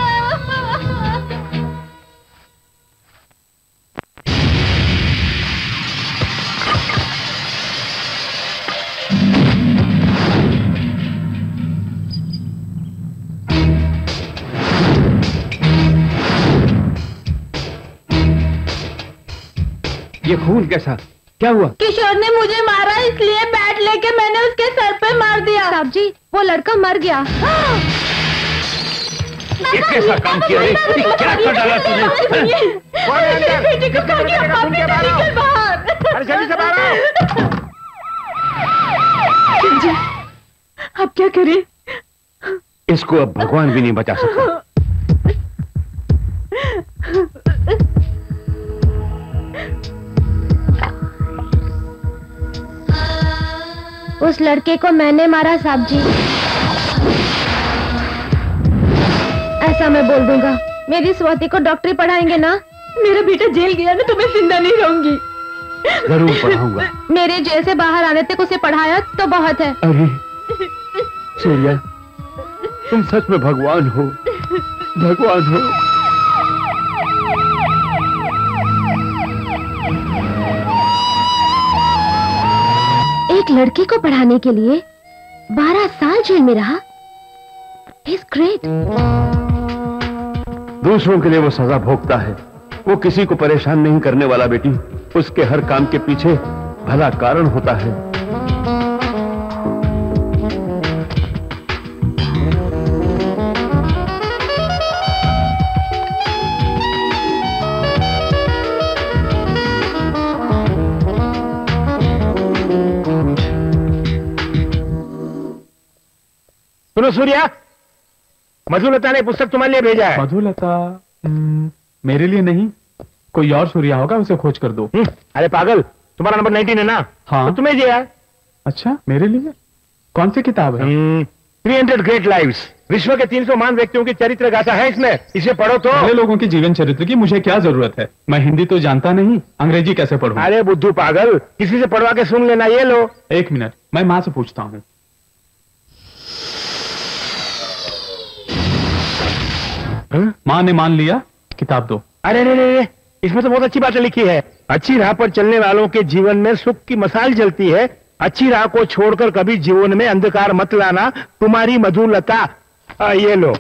ये खून कैसा? क्या हुआ? किशोर ने मुझे मारा, इसलिए बैट लेके मैंने उसके सर पे मार दिया। साहब जी, वो लड़का मर गया। ये कैसा काम किया है? क्या कर डाला तूने? मेरे बेटे को खा गया, पापी निकल बाहर। अरे जल्दी से बाहर आओ। जी, अब क्या करें? इसको अब भगवान भी नहीं बचा सकता। उस लड़के को मैंने मारा साहब जी, ऐसा मैं बोल दूंगा। मेरी स्वाति को डॉक्टरी पढ़ाएंगे ना? मेरा बेटा जेल गया ना तो मैं जिंदा नहीं रहूंगी। जरूर पढ़ाऊंगा। मेरे जेल से बाहर आने तक उसे पढ़ाया तो बहुत है। अरे सूर्या, तुम सच में भगवान हो, भगवान हो। एक लड़के को पढ़ाने के लिए बारह साल जेल में रहा, ही इज ग्रेट। दूसरों के लिए वो सजा भोगता है, वो किसी को परेशान नहीं करने वाला बेटी। उसके हर काम के पीछे भला कारण होता है। सुनो सूर्या, मधुलता ने पुस्तक तुम्हारे लिए भेजा है। मधुलता? हम्म, मेरे लिए नहीं, कोई और सूर्या होगा, उसे खोज कर दो। अरे पागल, तुम्हारा नंबर नाइनटीन है ना? हाँ। तो तुम्हें दिया है। अच्छा, मेरे लिए कौन सी किताब है? थ्री हंड्रेड ग्रेट लाइव्स, विश्व के तीन सौ महान व्यक्तियों की चरित्र गाथा है इसमें। इसे पढ़ो तो। पहले लोगों की जीवन चरित्र की मुझे क्या जरूरत है? मैं हिंदी तो जानता नहीं, अंग्रेजी कैसे पढ़ूं? अरे बुद्धू पागल, किसी से पढ़वा के सुन लेना। ये लो। एक मिनट, मैं माँ से पूछता हूँ। माँ ने मान लिया, किताब दो। अरे रे रे, इसमें तो बहुत अच्छी बातें लिखी है। अच्छी राह पर चलने वालों के जीवन में सुख की मशाल जलती है। अच्छी राह को छोड़कर कभी जीवन में अंधकार मत लाना, तुम्हारी मधुलता। आ, ये लो।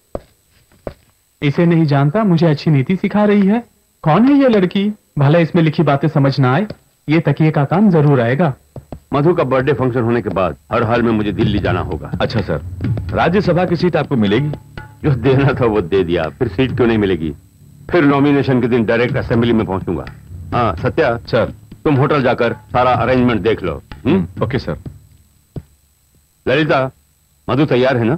इसे नहीं जानता, मुझे अच्छी नीति सिखा रही है। कौन है ये लड़की? भले इसमें लिखी बातें समझ ना आए, ये तकिए का काम जरूर आएगा। मधु का बर्थडे फंक्शन होने के बाद हर हाल में मुझे दिल्ली जाना होगा। अच्छा सर, राज्यसभा की सीट आपको मिलेगी? जो देना था वो दे दिया, फिर सीट क्यों नहीं मिलेगी? फिर नॉमिनेशन के दिन डायरेक्ट असेंबली में पहुंचूंगा। हाँ सत्या सर, तुम होटल जाकर सारा अरेंजमेंट देख लो। Hmm okay sir. Lalita, Madhu तैयार है ना?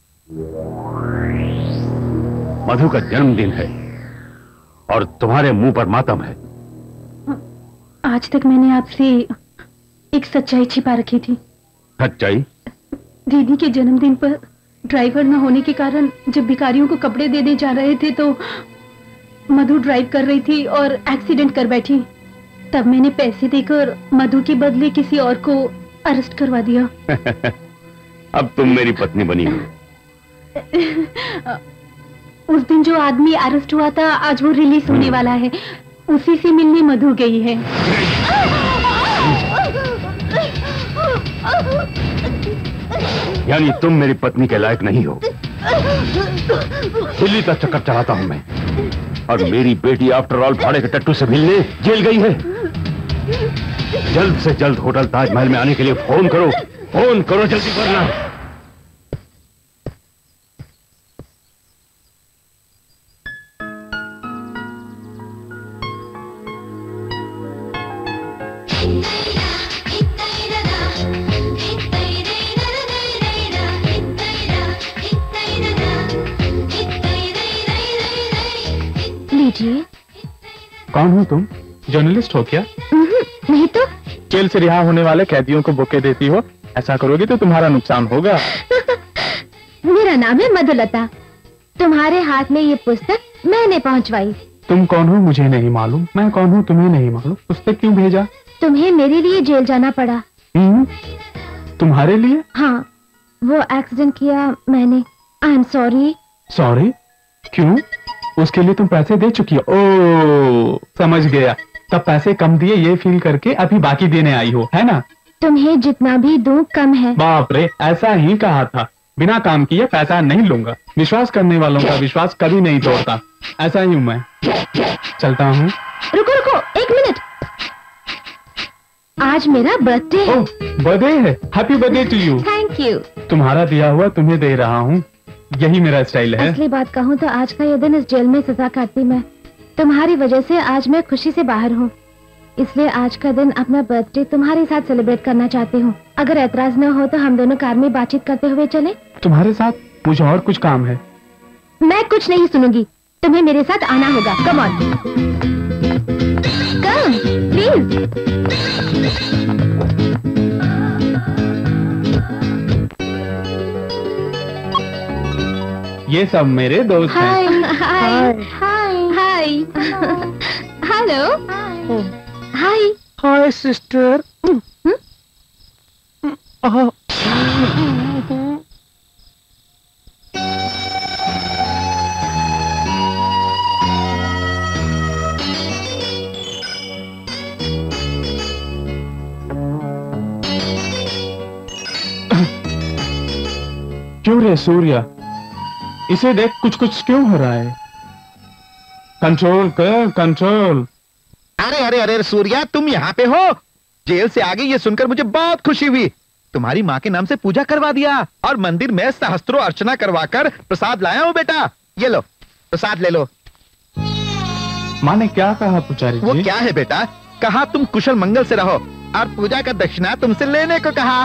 मधु का जन्मदिन है और तुम्हारे मुंह पर मातम है। आज तक मैंने आपसे एक सच्चाई छिपा रखी थी। सच्चाई? दीदी के जन्मदिन पर ड्राइवर न होने के कारण जब भिखारियों को कपड़े देने जा रहे थे तो मधु ड्राइव कर रही थी और एक्सीडेंट कर बैठी। तब मैंने पैसे देकर मधु के बदले किसी और को अरेस्ट करवा दिया। अब तुम मेरी पत्नी बनी हो। उस दिन जो आदमी अरेस्ट हुआ था, आज वो रिलीज होने वाला है। उसी से मिलने मधु गई है। यानी तुम मेरी पत्नी के लायक नहीं हो। दिल्ली का चक्कर चलाता हूं मैं, और मेरी बेटी आफ्टर ऑल भाड़े के टट्टू से मिलने जेल गई है। जल्द से जल्द होटल ताजमहल में आने के लिए फोन करो, फोन करो जल्दी करना। लीजिए। कौन हो तुम? जर्नलिस्ट हो क्या? नहीं तो। जेल से रिहा होने वाले कैदियों को बुके देती हो, ऐसा करोगे तो तुम्हारा नुकसान होगा। मेरा नाम है मधुलता। तुम्हारे हाथ में ये पुस्तक मैंने पहुंचवाई। तुम कौन हो मुझे नहीं मालूम, मैं कौन हूँ तुम्हें नहीं मालूम। पुस्तक क्यों भेजा? तुम्हें मेरे लिए जेल जाना पड़ा। हम्म, तुम्हारे लिए? हाँ, वो एक्सीडेंट किया मैंने। I am sorry. सॉरी? क्यों? उसके लिए तुम पैसे दे चुकी हो? ओ, समझ गया। तब पैसे कम दिए ये फील करके अभी बाकी देने आई हो, है ना? तुम्हें जितना भी दूं कम है। बाप रे, ऐसा ही कहा था। बिना काम किए पैसा नहीं लूंगा। विश्वास करने वालों का विश्वास कभी नहीं तोड़ता। ऐसा ही हूं मैं। चलता हूँ। रुको रुको, एक मिनट। आज मेरा बर्थडे है। बर्थडे है? Happy birthday to you. Thank you. तुम्हारा दिया हुआ तुम्हें दे रहा हूँ, यही मेरा स्टाइल है। असली बात कहूँ तो आज का ये दिन इस जेल में सजा काटती मैं। तुम्हारी वजह से आज मैं खुशी से बाहर हूँ, इसलिए आज का दिन अपना बर्थडे तुम्हारे साथ सेलिब्रेट करना चाहती हूँ। अगर एतराज न हो तो हम दोनों कार में बातचीत करते हुए चलें। तुम्हारे साथ? मुझे और कुछ काम है। मैं कुछ नहीं सुनूंगी, तुम्हें मेरे साथ आना होगा। Come on, come please. ये सब मेरे दोस्त हैं। Hi hi hi hello hi hi sister. क्यों रे सूर्या, इसे देख कुछ कुछ क्यों हो रहा है? कंट्रोल कर, कंट्रोल। अरे अरे अरे सूर्या, तुम यहाँ पे हो? जेल से आ गई ये सुनकर मुझे बहुत खुशी हुई। तुम्हारी माँ के नाम से पूजा करवा दिया और मंदिर में सहस्त्रों अर्चना करवाकर प्रसाद लाया हूँ बेटा। ये लो प्रसाद ले लो। माँ ने क्या कहा पुजारी जी? वो क्या है बेटा? कहा तुम कुशल मंगल से रहो और पूजा का दक्षिणा तुमसे लेने को कहा।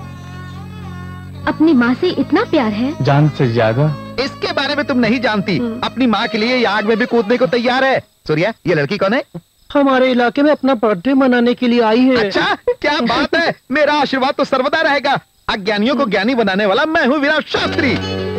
अपनी माँ से इतना प्यार है? जान से ज्यादा। इसके बारे में तुम नहीं जानती। अपनी माँ के लिए आग में भी कूदने को तैयार है। सूर्या, ये लड़की कौन है? हमारे इलाके में अपना बर्थडे मनाने के लिए आई है। अच्छा, क्या बात है। मेरा आशीर्वाद तो सर्वदा रहेगा। अज्ञानियों को ज्ञानी बनाने वाला मैं हूँ Virat Shastri.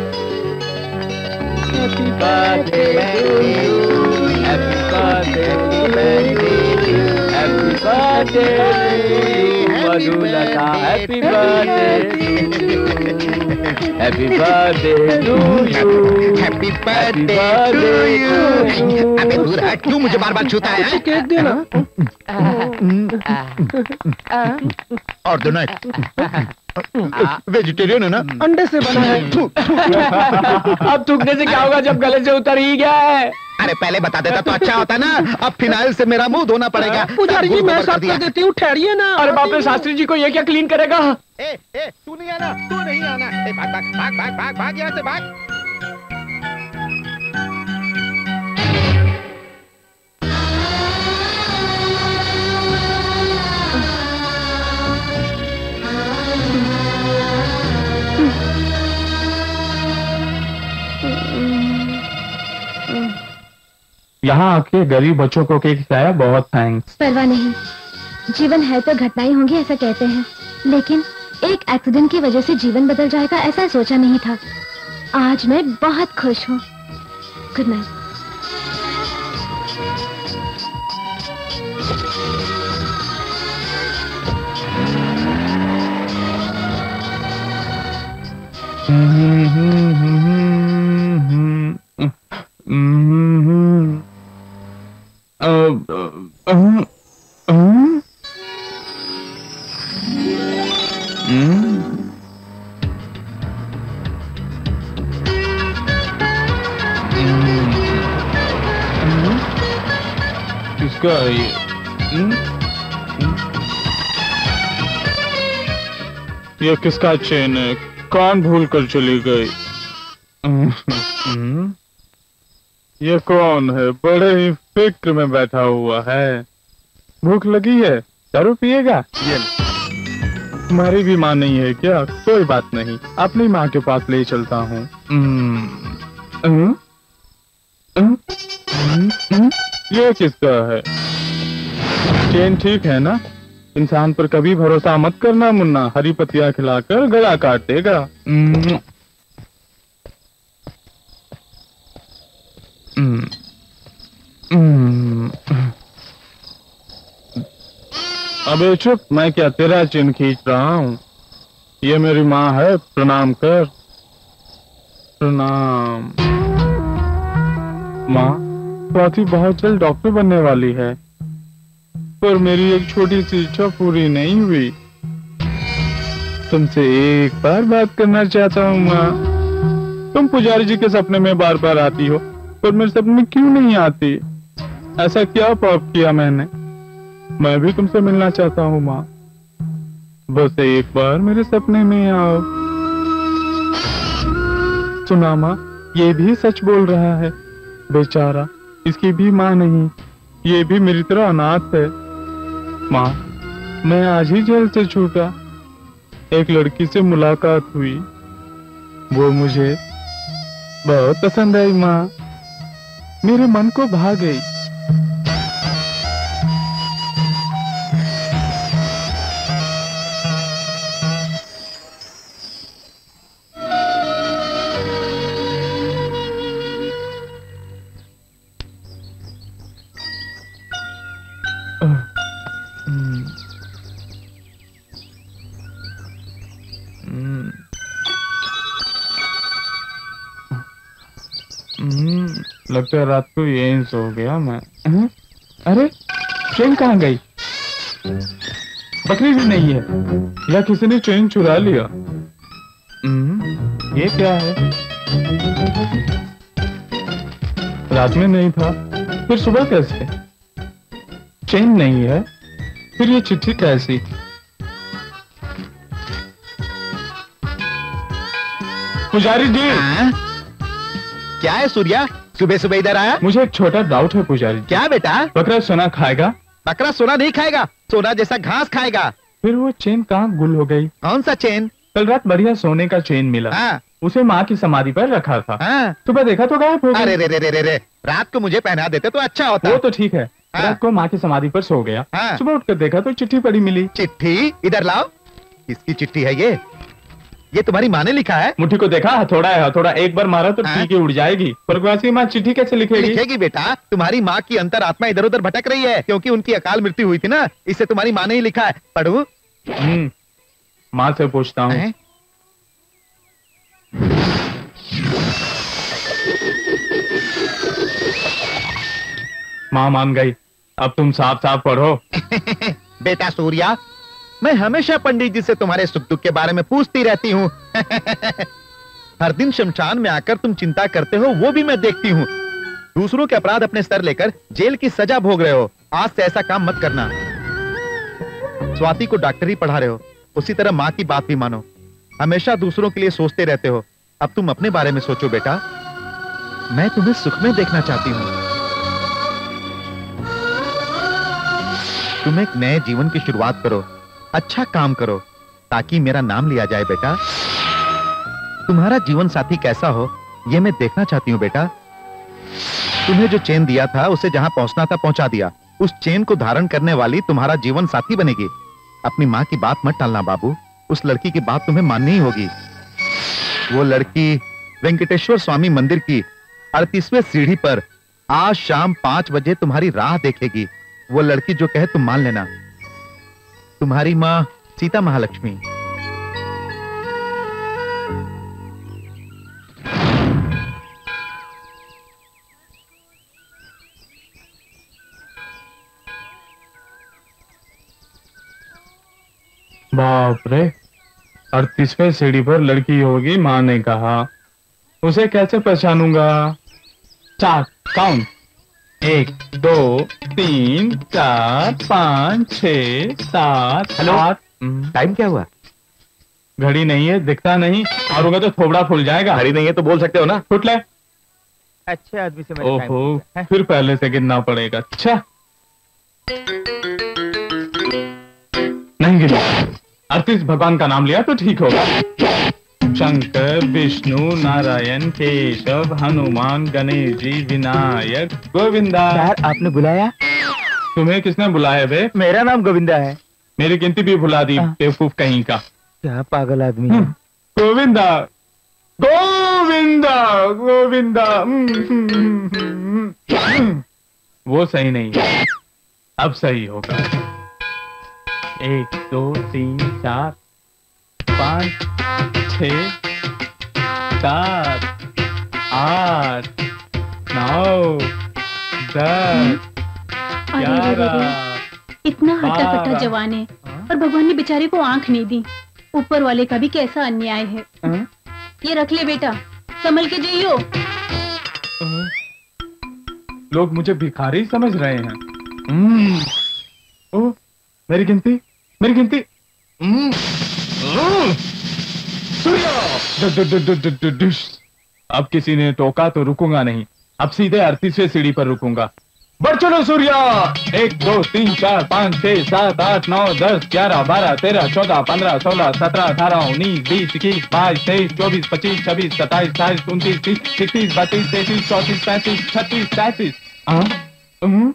Happy birthday to you. Happy birthday to you. Happy birthday to you, Madhulata. Happy birthday. Happy birthday to you. Happy birthday to you. अबे दूर हट, क्यों मुझे बार बार छूता है? केक देना। और दो ना। वेजिटेरियन है ना? अंडे से बना है। अब थूकने से क्या होगा जब गले से उतर ही गया है? अरे पहले बता देता तो अच्छा होता ना। अब फिनाइल से मेरा मुंह धोना पड़ेगा। पुजारी जी मैं साफ कर देती हूँ, ठहरिए ना। अरे बाप रे, शास्त्री जी को ये क्या क्लीन करेगा? ए, ए, तू नहीं आना, तू नहीं आना। ए, भाग भाग भाग भाग भाग भाग यहाँ से भाग। यहाँ आके गरीब बच्चों को केक खिलाया, बहुत थैंक्स। परवाह नहीं, जीवन है तो घटनाएं होंगी ऐसा कहते हैं, लेकिन एक एक्सीडेंट की वजह से जीवन बदल जाएगा ऐसा सोचा नहीं था। आज मैं बहुत खुश हूँ। Good night. किसका है ये? ये किसका चेन है? कौन भूल कर चली गई? ये कौन है? बड़े ही फिक्र में बैठा हुआ है। भूख लगी है? दारू पिएगा? ये तुम्हारी भी माँ नहीं है क्या? कोई बात नहीं, अपनी माँ के पास ले चलता हूँ। ये किसका है? चेन ठीक है ना? इंसान पर कभी भरोसा मत करना मुन्ना, हरी पत्तियां खिलाकर गला काट देगा। अबे चुप, मैं क्या तेरा चेन खींच रहा हूँ? ये मेरी माँ है, प्रणाम कर। प्रणाम। माँ, स्वाति बहुत जल्द डॉक्टर बनने वाली है, पर मेरी एक छोटी सी इच्छा पूरी नहीं हुई। तुमसे एक बार बात करना चाहता हूँ माँ। तुम पुजारी जी के सपने में बार बार आती हो, पर मेरे सपने में क्यों नहीं आती? ऐसा क्या पाप किया मैंने? मैं भी तुमसे मिलना चाहता हूँ माँ। बस एक बार मेरे सपने में आओ। सुना माँ, ये भी सच बोल रहा है। बेचारा, इसकी भी माँ नहीं, ये भी मेरी तरह अनाथ है। माँ, मैं आज ही जेल से छूटा। एक लड़की से मुलाकात हुई, वो मुझे बहुत पसंद आई माँ, मेरे मन को भा गई। लगता है रात को यहीं सो गया मैं। अरे ट्रेन कहाँ गई? बकरी भी नहीं है, या किसी ने ट्रेन चुरा लिया। ये क्या है? रात में नहीं था, फिर सुबह कैसे? चेन नहीं है, फिर ये चिट्ठी कैसी? पुजारी जी। हाँ? क्या है सूर्या, सुबह सुबह इधर आया? मुझे एक छोटा डाउट है पुजारी जी। क्या बेटा? बकरा सोना खाएगा? बकरा सोना नहीं खाएगा, सोना जैसा घास खाएगा। फिर वो चेन कहाँ गुल हो गई? कौन सा चेन? कल रात बढ़िया सोने का चेन मिला। हाँ। उसे माँ की समाधि पर रखा था। हाँ। सुबह देखा तो गायब हो गया। अरे रे रे रे रे रे, रात को मुझे पहना देते तो अच्छा होता। वो तो ठीक है। हाँ। रात को माँ की समाधि पर सो गया। हाँ। सुबह उठकर देखा तो चिट्ठी पड़ी मिली। चिट्ठी? इधर लाओ। किसकी चिट्ठी है ये? ये तुम्हारी माँ ने लिखा है? मुट्ठी को देखा, हथौड़ा है, हथौड़ा एक बार मारा तो ठीक है उड़ जाएगी। स्वर्गवासी माँ चिट्ठी कैसे लिखेगी? लिखेगी बेटा, तुम्हारी माँ की अंतर आत्मा इधर उधर भटक रही है, क्योंकि उनकी अकाल मृत्यु हुई थी ना, इससे तुम्हारी माँ ने ही लिखा है। पढ़ू? हम्म, माँ से पूछता हूँ। माँ मान गई, अब तुम साफ साफ पढ़ो। बेटा सूर्या, मैं हमेशा पंडित जी से तुम्हारे सुख दुख के बारे में पूछती रहती हूँ। हर दिन शमशान में आकर तुम चिंता करते हो, वो भी मैं देखती हूँ। दूसरों के अपराध अपने सर लेकर जेल की सजा भोग रहे हो। आज से ऐसा काम मत करना। स्वाति को डॉक्टरी पढ़ा रहे हो, उसी तरह माँ की बात भी मानो। हमेशा दूसरों के लिए सोचते रहते हो, अब तुम अपने बारे में सोचो बेटा। मैं तुम्हें सुख में देखना चाहती हूँ। तुम एक नए जीवन की शुरुआत करो, अच्छा काम करो, ताकि मेरा नाम लिया जाए बेटा। तुम्हारा जीवन साथी कैसा हो, ये मैं देखना चाहती हूँ बेटा। तुम्हें जो चेन दिया था, उसे जहां पहुंचना था पहुंचा दिया। उस चेन को धारण करने वाली तुम्हारा जीवन साथी बनेगी। अपनी माँ की बात मत टालना बाबू, उस लड़की की बात तुम्हें माननी ही होगी। वो लड़की वेंकटेश्वर स्वामी मंदिर की अड़तीसवें सीढ़ी पर आज शाम पांच बजे तुम्हारी राह देखेगी। वो लड़की जो कहे तुम मान लेना। तुम्हारी माँ सीता महालक्ष्मी। बाप रे, अड़तीसवें सीढ़ी पर लड़की होगी, माँ ने कहा। उसे कैसे पहचानूंगा? चार काउंट, एक दो तीन चार पाँच छः सात आठ। टाइम क्या हुआ? घड़ी नहीं है, दिखता नहीं, और होगा तो थोबड़ा फूल जाएगा। घड़ी नहीं है तो बोल सकते हो ना। फुट ले। अच्छे आदमी से मेरा टाइम ओहो, है। फिर पहले से गिनना पड़ेगा। अच्छा नहीं गिना, अड़तीस भगवान का नाम लिया तो ठीक होगा। शंकर, विष्णु, नारायण, केशव, हनुमान, गणेश जी, विनायक, गोविंदा। यार आपने बुलाया? तुम्हें किसने बुलाया बे? मेरा नाम गोविंदा है। मेरी गिनती भी भुला दी, बेवकूफ कहीं का। क्या पागल आदमी है। गोविंदा गोविंदा गोविंदा। वो सही नहीं है, अब सही होगा। एक दो तीन चार पाँच छः सात आठ नौ दस ग्यारह। इतना हट्टा कट्टा बारह। जवान है और भगवान ने बेचारे को आंख नहीं दी। ऊपर वाले का भी कैसा अन्याय है। हाँ? ये रख ले बेटा, संभल के जाइयो। लोग मुझे भिखारी समझ रहे हैं। हम्म, ओ, मेरी गिनती मेरी गिनती। हम्म, हम्म, सूर्या। डु- डु- डु- डु- डु- डु- डुश। अब किसी ने टोका तो रुकूंगा नहीं, अब सीधे अड़तीसवें सीढ़ी पर रुकूंगा। बढ़ चलो सूर्या। एक दो तीन चार पाँच छः सात आठ नौ दस ग्यारह बारह तेरह चौदह पंद्रह सोलह सत्रह अठारह उन्नीस बीस इक्कीस बाईस तेईस चौबीस पच्चीस छब्बीस सत्ताईस अट्ठाईस उनतीस तीस इकतीस बत्तीस तैतीस चौंतीस पैंतीस छत्तीस सैंतीस। हाँ? हम्म?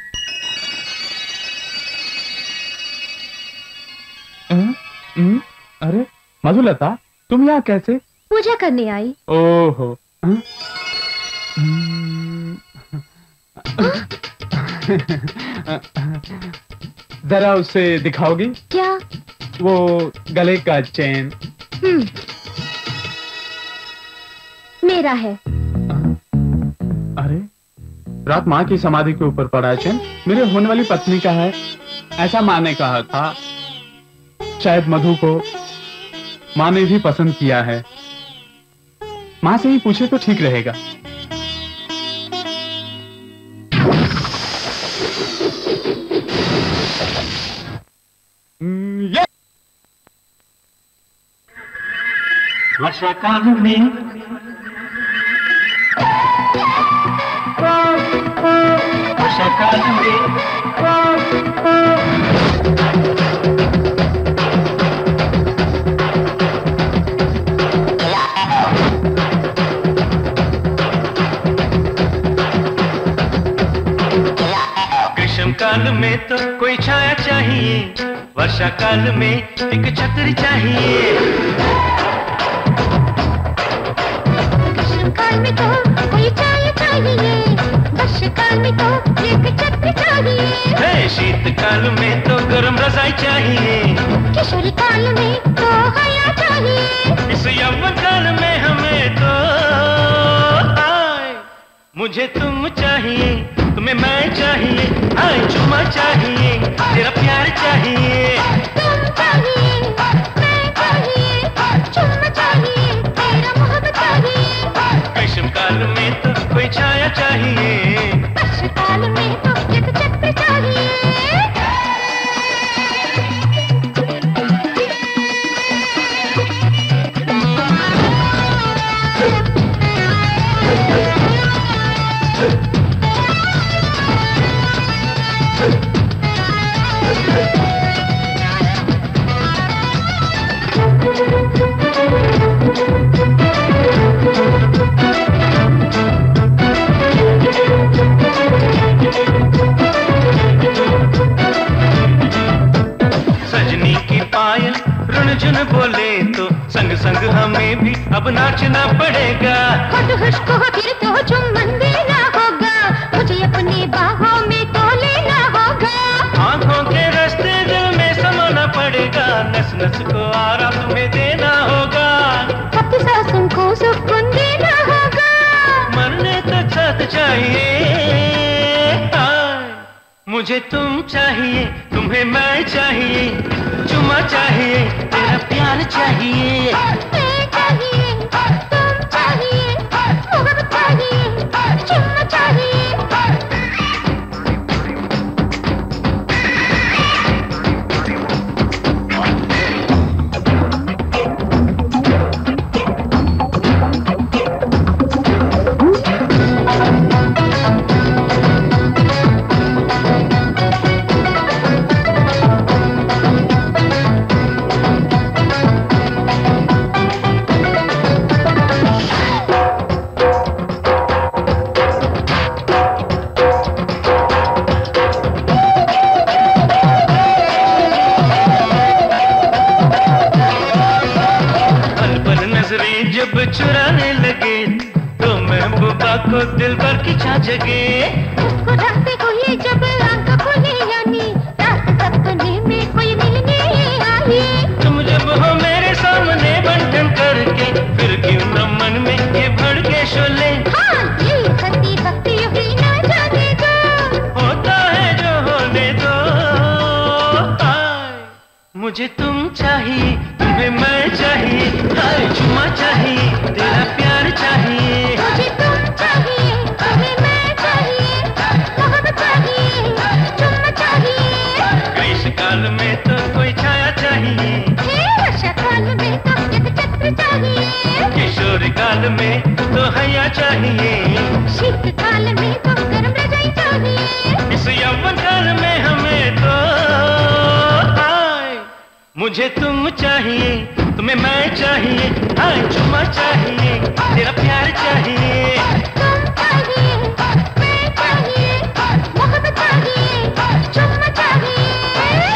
हम्म? हम्म? अरे मधुलता, तुम यहाँ कैसे? पूजा करने आई। ओहो। हाँ? जरा उसे दिखाओगी? क्या? वो गले का चेन। हम्म, मेरा है। अरे रात माँ की समाधि के ऊपर पड़ा है चेन, मेरे होने वाली पत्नी का है, ऐसा माँ ने कहा था। शायद मधु को माँ ने भी पसंद किया है। माँ से ही पूछे तो ठीक रहेगा। ये वर्षा काल में वर्षा काल में ग्रीष्म काल में तो कोई छाया चाहिए, वर्षा काल में एक छतरी चाहिए। ग्रीष्म काल में तो कोई छाया चाहिए, वर्षा काल में तो एक छतरी चाहिए। हे, शीत काल में तो गर्म रजाई चाहिए, किशोरी काल में तो हया चाहिए। इस यौवन काल में हमें तो आए, मुझे तुम चाहिए, तुम्हें मैं चाहिए, आए चुम्मा चाहिए, तेरा प्यार चाहिए। तुम चाहिए, मैं चाहिए, चुम्मा चाहिए, तेरा मोहब्बत चाहिए। ग्रीष्म काल में तो कोई छाया चाहिए, वर्षा काल में तो एक छतरी चाहिए। सजनी की पायल रुनझुन बोले तो संग संग हमें भी अब नाचना पड़ेगा। खुद खुशको फिर तो चुम्बन देना होगा, मुझे अपनी बाहों में तो लेना होगा। आंखों के रास्ते दिल में समाना पड़ेगा, नस नस को आराम तुम्हें देना होगा। अपनी सासों को सुकून देना होगा, मरने तक साथ चाहिए। आए, मुझे तुम चाहिए, तुम्हें मैं चाहिए, चुम्मा चाहिए, तेरा प्यार चाहिए। मैं चाहिए, तुम चाहिए, मोहब्बत चाहिए, चुम्मा चाहिए। जब चुराने लगे तो महबूबा को दिल भर की छा जगे। उसको रास्ते हुए जब आंख खुली यानी रात सपने में कोई मिलने आई। तुम जब हो मेरे सामने बंटन करके फिर क्यों न मन में ये भड़के शोले। हाँ, ये खती भक्ति हुई ना जाने दो, होता है जो होने दो। आए, मुझे तुम चाहिए, तुम्हें मैं चाहिए, हाय चुम्मा चाहिए, तेरा प्यार चाहिए। मुझे तुम चाहिए, तुम्हें मैं चाहिए, मोहब्बत चाहिए, चुम्मा चाहिए। ग्रीष्म काल में तो कोई छाया चाहिए, हे वर्षा काल में तो एक छत्र चाहिए, किशोर काल में तो हया चाहिए, शीत काल में तो गर्म रजाई चाहिए। इस यौवन काल में हमें तो आए, मुझे तुम चाहिए, तुम्हें मैं चाहिए, हाय चुम्मा चाहिए, तेरा प्यार चाहिए। तुम चाहिए, मैं चाहिए, मोहब्बत चाहिए, चुम्मा चाहिए।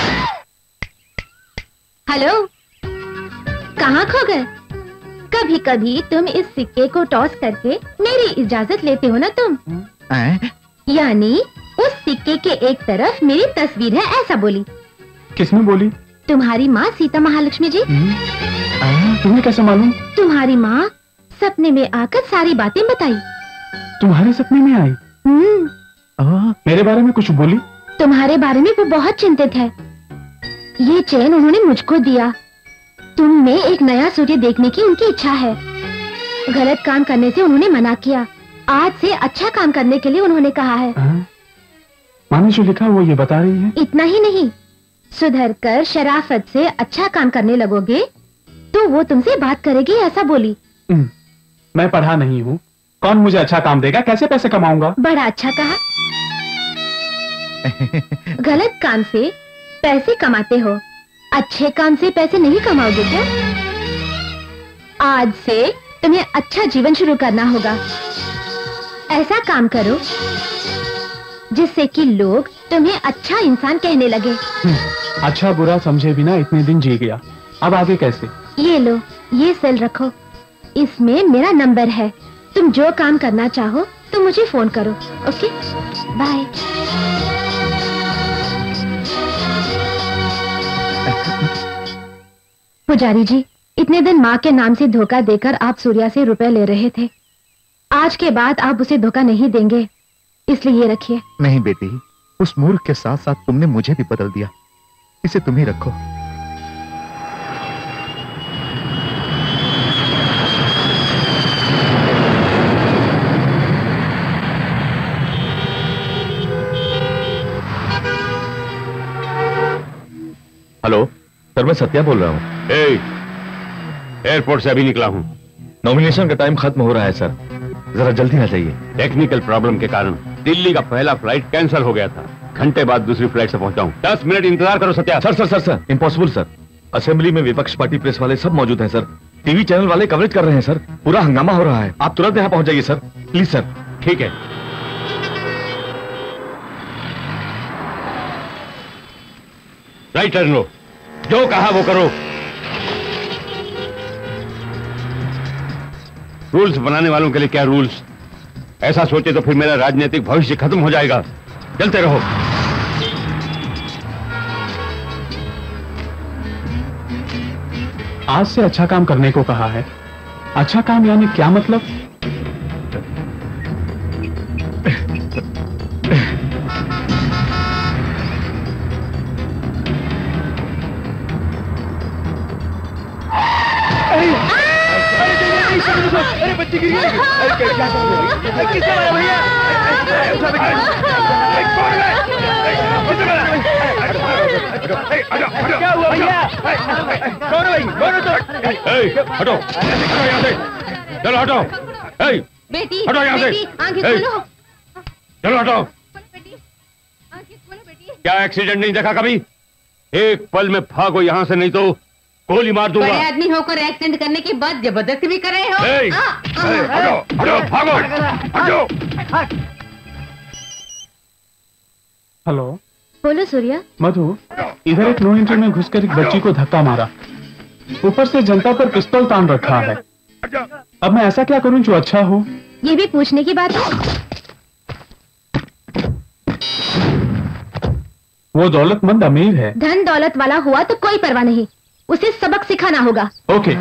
हेलो, कहाँ खो गए? कभी कभी तुम इस सिक्के को टॉस करके मेरी इजाजत लेते हो ना तुम? यानी उस सिक्के के एक तरफ मेरी तस्वीर है, ऐसा बोली। किसने बोली? तुम्हारी माँ सीता महालक्ष्मी जी। तुम्हें कैसे मालूम? तुम्हारी माँ सपने में आकर सारी बातें बताई। तुम्हारे सपने में आई? हम्म। मेरे बारे में कुछ बोली? तुम्हारे बारे में वो बहुत चिंतित है। ये चैन उन्होंने मुझको दिया। तुम में एक नया सूर्य देखने की उनकी इच्छा है। गलत काम करने से उन्होंने मना किया। आज से अच्छा काम करने के लिए उन्होंने कहा है। माँ ने जो लिखा वो ये बता रही है। इतना ही नहीं, सुधर कर शराफत से अच्छा काम करने लगोगे तो वो तुमसे बात करेगी, ऐसा बोली। मैं पढ़ा नहीं हूँ, कौन मुझे अच्छा काम देगा? कैसे पैसे कमाऊंगा? बड़ा अच्छा कहा। गलत काम से पैसे कमाते हो, अच्छे काम से पैसे नहीं कमाओगे क्या? आज से तुम्हें अच्छा जीवन शुरू करना होगा। ऐसा काम करो जिससे कि लोग तुम्हें अच्छा इंसान कहने लगे। अच्छा बुरा समझे बिना इतने दिन जी गया, अब आगे कैसे? ये लो, ये सेल रखो, इसमें मेरा नंबर है। तुम जो काम करना चाहो तो मुझे फोन करो। Okay, bye. पुजारी जी, इतने दिन माँ के नाम से धोखा देकर आप सूर्या से रुपए ले रहे थे। आज के बाद आप उसे धोखा नहीं देंगे, इसलिए ये रखिए। नहीं बेटी, उस मूर्ख के साथ साथ तुमने मुझे भी बदल दिया, इसे तुम ही रखो। हेलो सर, मैं सत्या बोल रहा हूँ। एयरपोर्ट से अभी निकला हूँ। नॉमिनेशन का टाइम खत्म हो रहा है सर, जरा जल्दी आ जाइए। टेक्निकल प्रॉब्लम के कारण दिल्ली का पहला फ्लाइट कैंसिल हो गया था। घंटे बाद दूसरी फ्लाइट से पहुंचा हूँ। दस मिनट इंतजार करो Satya. Sir sir sir sir impossible sir, assembly में विपक्ष पार्टी प्रेस वाले सब मौजूद हैं सर। टीवी चैनल वाले कवरेज कर रहे हैं सर, पूरा हंगामा हो रहा है। आप तुरंत यहाँ पहुंच जाइए सर, प्लीज सर। ठीक है। राइट टर्न लो, जो कहा वो करो। रूल्स बनाने वालों के लिए क्या रूल्स? ऐसा सोचे तो फिर मेरा राजनीतिक भविष्य खत्म हो जाएगा। चलते रहो। आज से अच्छा काम करने को कहा है। अच्छा काम यानी क्या मतलब? अरे बच्ची गिर गई। अरे क्या किसने मारा भैया? क्या हुआ भैया? कौन भाई? कौन तो? हटो, यहाँ से। चलो हटो। बेटी, हटो यहाँ से। आंखें खोलो। चलो हटो। क्या एक्सीडेंट नहीं देखा कभी? एक पल में भागो यहाँ से, नहीं तो गोली मार दूंगा। बड़े आदमी होकर एक्सीडेंट करने के बाद जबरदस्ती भी कर रहे हो। ए, आ, आ, ए, हटो, हटो, भागो, हटो। हेलो, बोलो सूर्या। मधु, इधर एक नो एंट्री में घुसकर एक बच्ची को धक्का मारा, ऊपर से जनता पर पिस्तौल तान रखा है। अब मैं ऐसा क्या करूं जो अच्छा हो? ये भी पूछने की बात है। वो दौलतमंद अमीर है। धन दौलत वाला हुआ तो कोई परवाह नहीं, उसे सबक सिखाना होगा। ओके।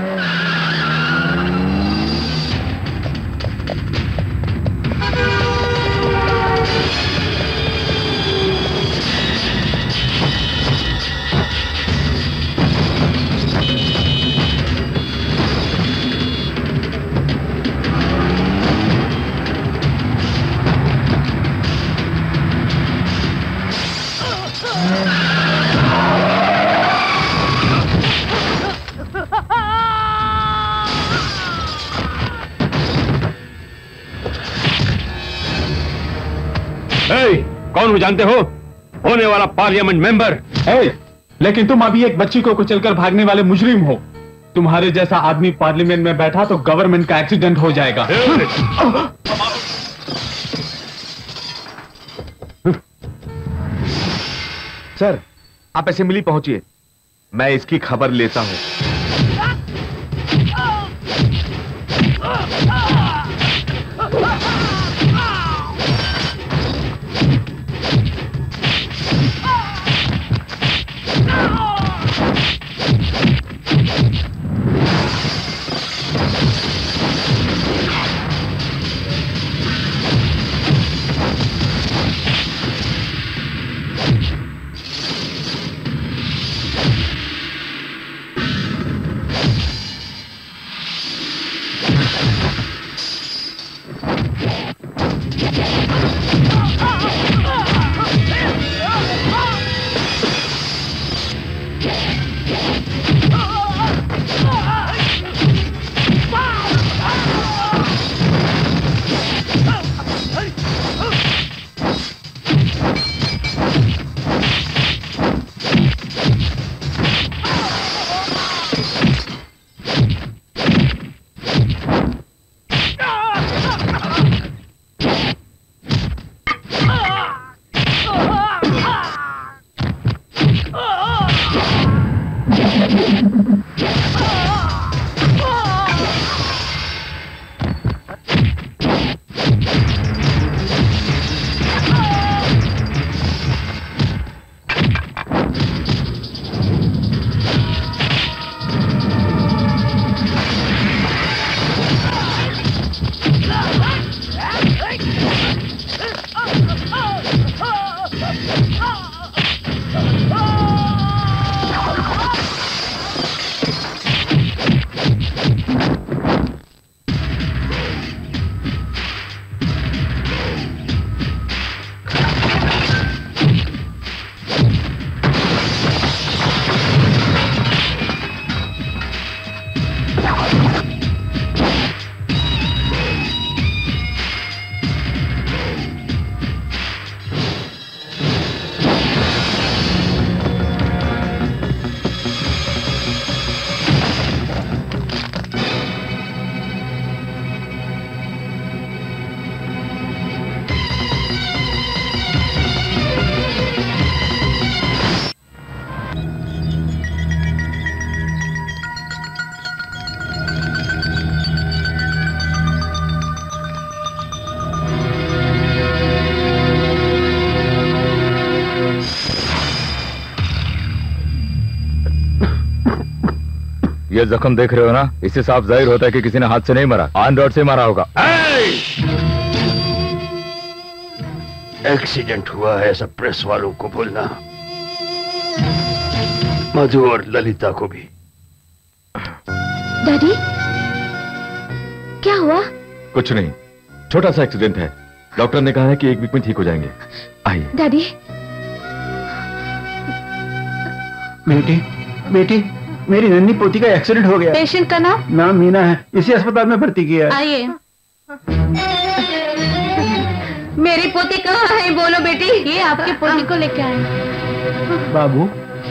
कौन हो जानते हो? होने वाला पार्लियामेंट मेंबर। ए, लेकिन तुम अभी एक बच्ची को कुचलकर भागने वाले मुजरिम हो। तुम्हारे जैसा आदमी पार्लियामेंट में बैठा तो गवर्नमेंट का एक्सीडेंट हो जाएगा। सर, आप असेंबली पहुंचिए, मैं इसकी खबर लेता हूं। ये जख्म देख रहे हो ना, इससे साफ जाहिर होता है कि किसी ने हाथ से नहीं मारा, ऑन रोड से मारा होगा। एक्सीडेंट हुआ है ऐसा प्रेस वालों को बोलना, मधु और ललिता को भी। डैडी, क्या हुआ? कुछ नहीं, छोटा सा एक्सीडेंट है। डॉक्टर ने कहा है कि एक वीक में ठीक हो जाएंगे। आइए। डैडी। बेटी, बेटी, मेरी नन्ही पोती का एक्सीडेंट हो गया। पेशेंट का नाम? नाम मीना है, इसी अस्पताल में भर्ती किया है। आइए। मेरी पोती कहाँ है, बोलो बेटी। ये आपकी पोती को लेके आए। बाबू।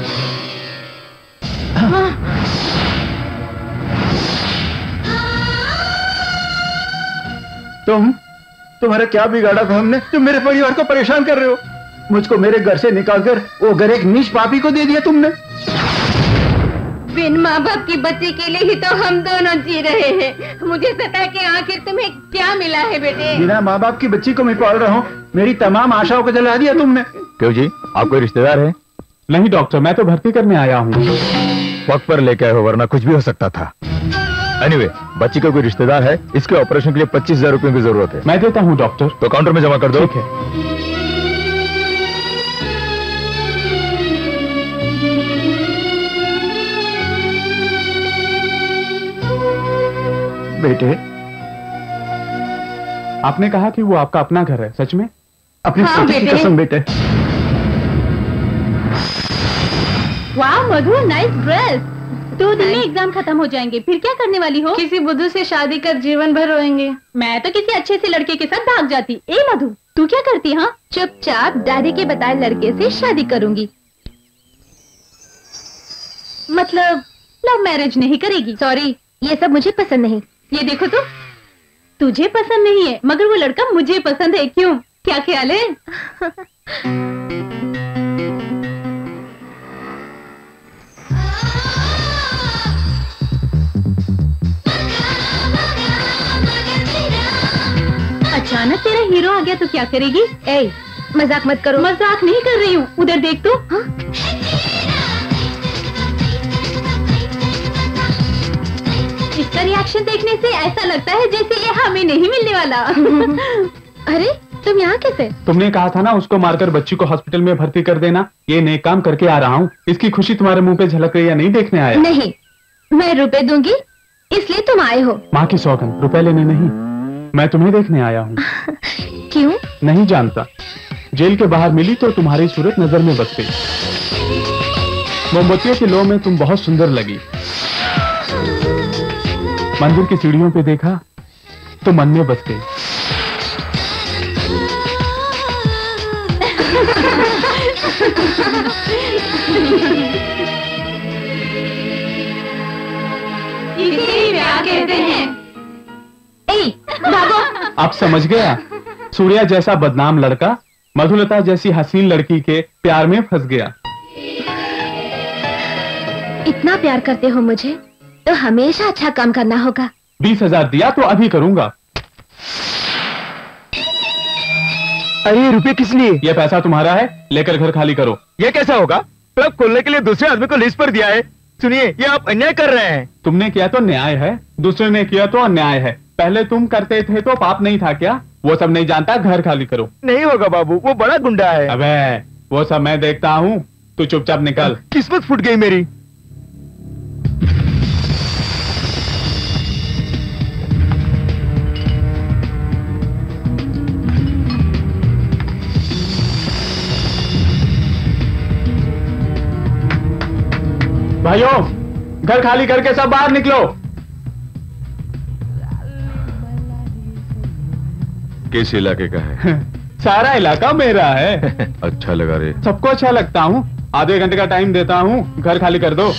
तुम तुम्हारा क्या बिगाड़ा था हमने? तुम मेरे परिवार को परेशान कर रहे हो। मुझको मेरे घर से निकालकर वो घर एक नीच पापी को दे दिया तुमने। बिन माँ बाप की बच्ची के लिए ही तो हम दोनों जी रहे हैं। मुझे पता कि आखिर तुम्हें क्या मिला है बेटे। बिना माँ बाप की बच्ची को मैं पाल रहा हूँ, मेरी तमाम आशाओं को जला दिया तुमने। क्यों जी, आप कोई रिश्तेदार है? नहीं डॉक्टर, मैं तो भर्ती करने आया हूँ। वक्त पर लेके आए हो, वरना कुछ भी हो सकता था। एनीवे, बच्ची का कोई रिश्तेदार है, इसके ऑपरेशन के लिए पच्चीस हजार रुपए की जरूरत है। मैं देता हूँ डॉक्टर। तो काउंटर में जमा कर दो। ठीक है। बेटे, आपने कहा कि वो आपका अपना घर है, सच में? अपनी हाँ, पोती की बेटे। कसम बेटे। वाह मधु, नाइस ड्रेस। दो दिन में एग्जाम खत्म हो जाएंगे, फिर क्या करने वाली हो? किसी बुद्धू से शादी कर जीवन भर रोएंगे। मैं तो किसी अच्छे से लड़के के साथ भाग जाती। ए मधु, तू क्या करती? हाँ, चुपचाप डैडी के बताए लड़के से शादी करूंगी। मतलब लव मैरिज नहीं करेगी? सॉरी, ये सब मुझे पसंद नहीं। ये देखो तो, तुझे पसंद नहीं है मगर वो लड़का मुझे पसंद है। क्यों, क्या ख्याल है? अचानक तेरा हीरो आ गया तो क्या करेगी? ए, मजाक मत करो। मजाक नहीं कर रही हूँ, उधर देख तो। हाँ? इसका रिएक्शन देखने से ऐसा लगता है जैसे ये हमें नहीं मिलने वाला। अरे तुम यहाँ कैसे? तुमने कहा था ना उसको मारकर बच्ची को हॉस्पिटल में भर्ती कर देना। ये नेक काम करके आ रहा हूँ। इसकी खुशी तुम्हारे मुंह पे झलक रही है, नहीं देखने आया। नहीं, मैं रुपए दूंगी इसलिए तुम आए हो। माँ की सौगंध, रुपए लेने नहीं, मैं तुम्हें देखने आया हूँ। क्यों? नहीं जानता। जेल के बाहर मिली तो तुम्हारी सूरत नजर में बस गई। मोमबत्तियों की लो में तुम बहुत सुंदर लगी। मंदिर की सीढ़ियों पे देखा तो मन में बस गई। इसे प्यार कहते हैं। ए, भागो। अब समझ गया? सूर्या जैसा बदनाम लड़का मधुलता जैसी हसीन लड़की के प्यार में फंस गया। इतना प्यार करते हो मुझे तो हमेशा अच्छा काम करना होगा। बीस हजार दिया तो अभी करूंगा। अरे रुपए किस लिए? ये पैसा तुम्हारा है, लेकर घर खाली करो। ये कैसा होगा? क्लब खोलने के लिए दूसरे आदमी को लीज पर दिया है। सुनिए, ये आप अन्याय कर रहे हैं। तुमने किया तो न्याय है, दूसरे ने किया तो अन्याय है। पहले तुम करते थे तो पाप नहीं था क्या? वो सब नहीं जानता, घर खाली करो। नहीं होगा बाबू, वो बड़ा गुंडा है। अबे वो सब मैं देखता हूँ, तू चुपचाप निकल। किस्मत फूट गई मेरी। भाइयों, घर खाली करके सब बाहर निकलो। किस इलाके का है? सारा इलाका मेरा है। अच्छा लगा रे। सबको अच्छा लगता हूँ। आधे घंटे का टाइम देता हूँ, घर खाली कर दो।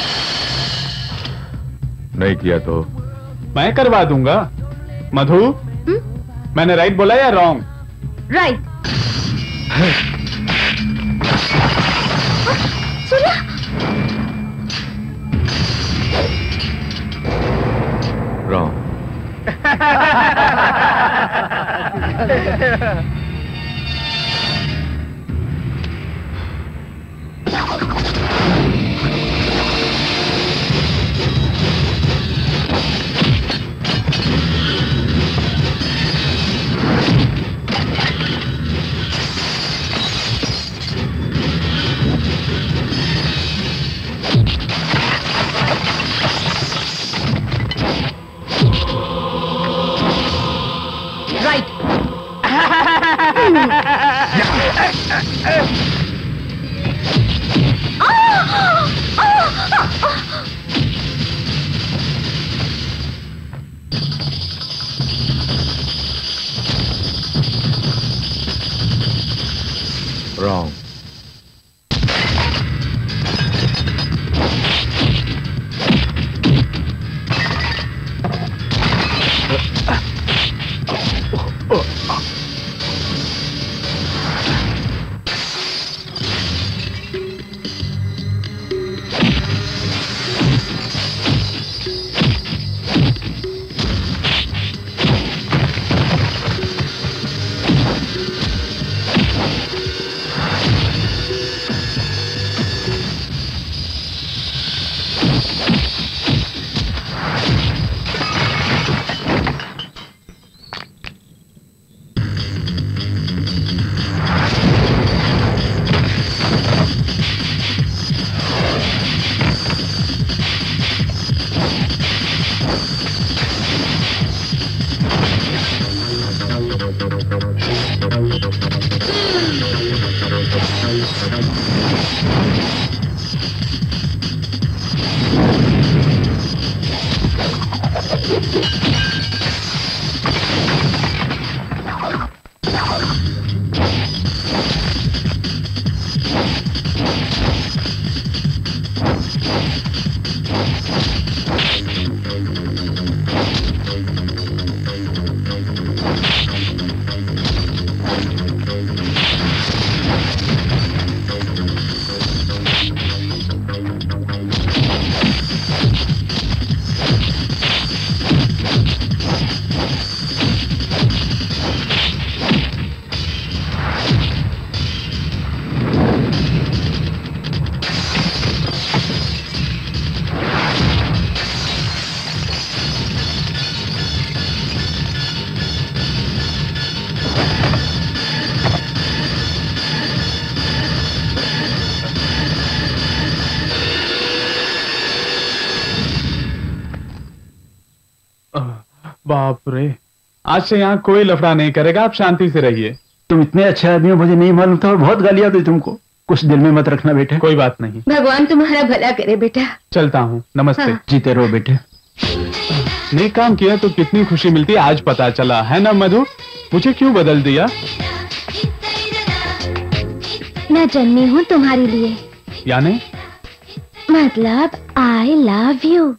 नहीं किया तो मैं करवा दूंगा। मधु, हुँ? मैंने राइट बोला या रॉन्ग? राइट। सूर्या, रॉन्ग। बाप रे, आज से यहाँ कोई लफड़ा नहीं करेगा, आप शांति से रहिए। तुम इतने अच्छे आदमी हो, मुझे नहीं मालूम था और बहुत गालियां दी तुमको। कुछ दिल में मत रखना बेटे। कोई बात नहीं। भगवान तुम्हारा भला करे बेटा। चलता हूँ, नमस्ते। हाँ। जीते रहो बेटे। नेक काम किया तो कितनी खुशी मिलती है, आज पता चला है ना मधु? मुझे क्यों बदल दिया? मैं जन्मी हूँ तुम्हारे लिए। यानी? मतलब आई लव यू।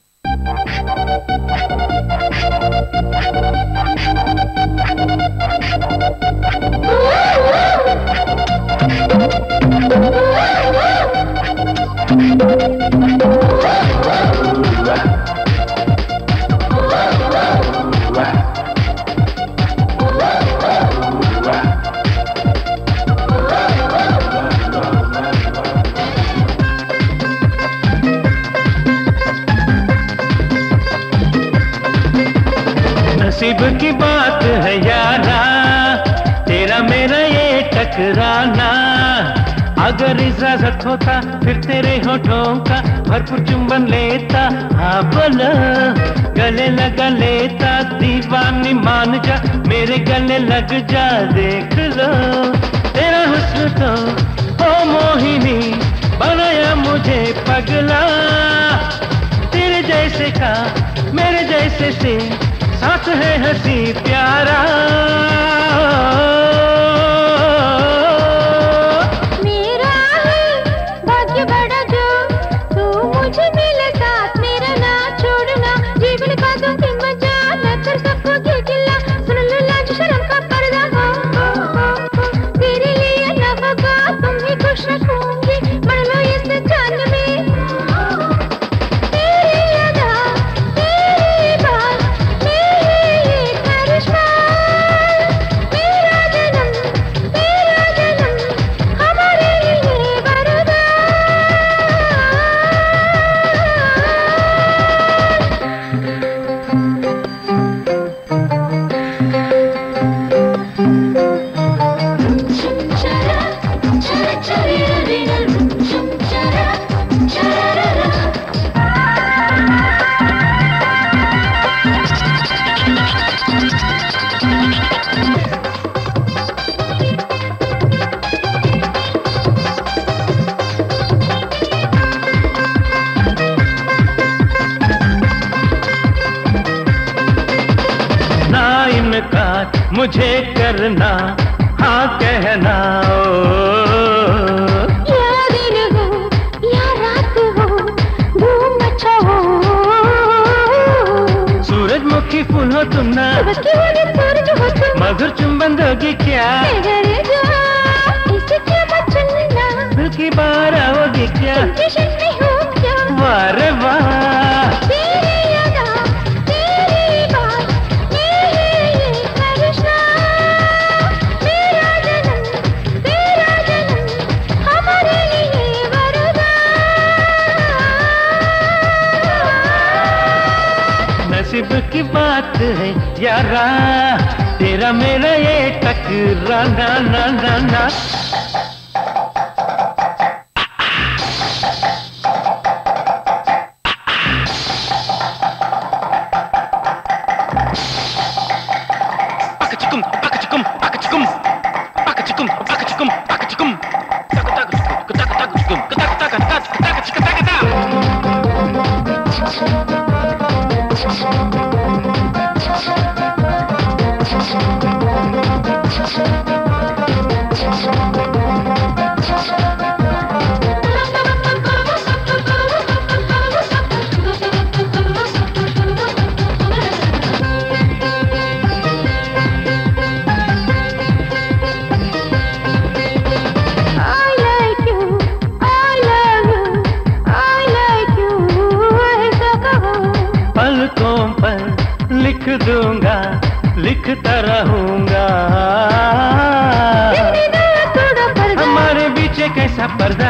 नसीब की बात है यारा, तेरा मेरा ये टकराना। अगर इजाजत होता फिर तेरे होठों का भरपूर चुंबन लेता। हाँ बोलो, गले लगा लेता, दीवानी मान जा, मेरे गले लग जा, देख लो। तेरा हुस्न तो ओ मोहिनी बनाया मुझे पगला। तेरे जैसे का मेरे जैसे से साथ है हंसी प्यारा। मेरा है भाग्य बड़ा जो तू मुझे मिले साथ मेरा ना छोड़ना। जीवन का दो दिन मजा मैं कर सबको ये गिला। सुन लो लाज शर्म का पर्दा हो, हो, हो, हो। तेरे लिए न होगा तुम ही खुश रखूंगी। बढ़ लो इस जान में तेरी अदा तेरी बात मुझे करना, हाँ कहना। ओ या दिन हो या रात हो धूम मचा हो। सूरजमुखी फूल हो तुम ना, सूरज हो तुम, मधुर चुंबन दोगी क्या? इसे क्या बचना, दिल की बार आओगी क्या? में हो क्या? वाह वाह, तेरी अदा तेरी बात नसीब की बात है यारा, तेरा मेरा ये टकराना ना ना ना। Pakachicum, pakachicum, pakachicum, pakachicum, pakachicum, pakachicum. Taku taku taku taku taku taku taku taku taku taku taku taku. पलकों पर लिख दूंगा, लिखता रहूंगा। हमारे बीच कैसा पर्दा,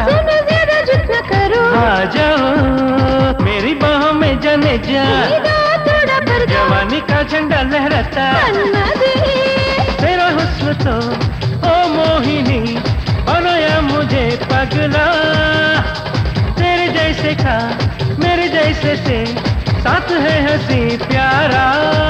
आ जाओ मेरी बाहों में जाने जा, जवानी का झंडा लहराता। तेरा हुस्न तो ओ मोहिनी बनाया मुझे पगला, तेरे जैसे का मेरे जैसे से साथ है हंसी प्यारा।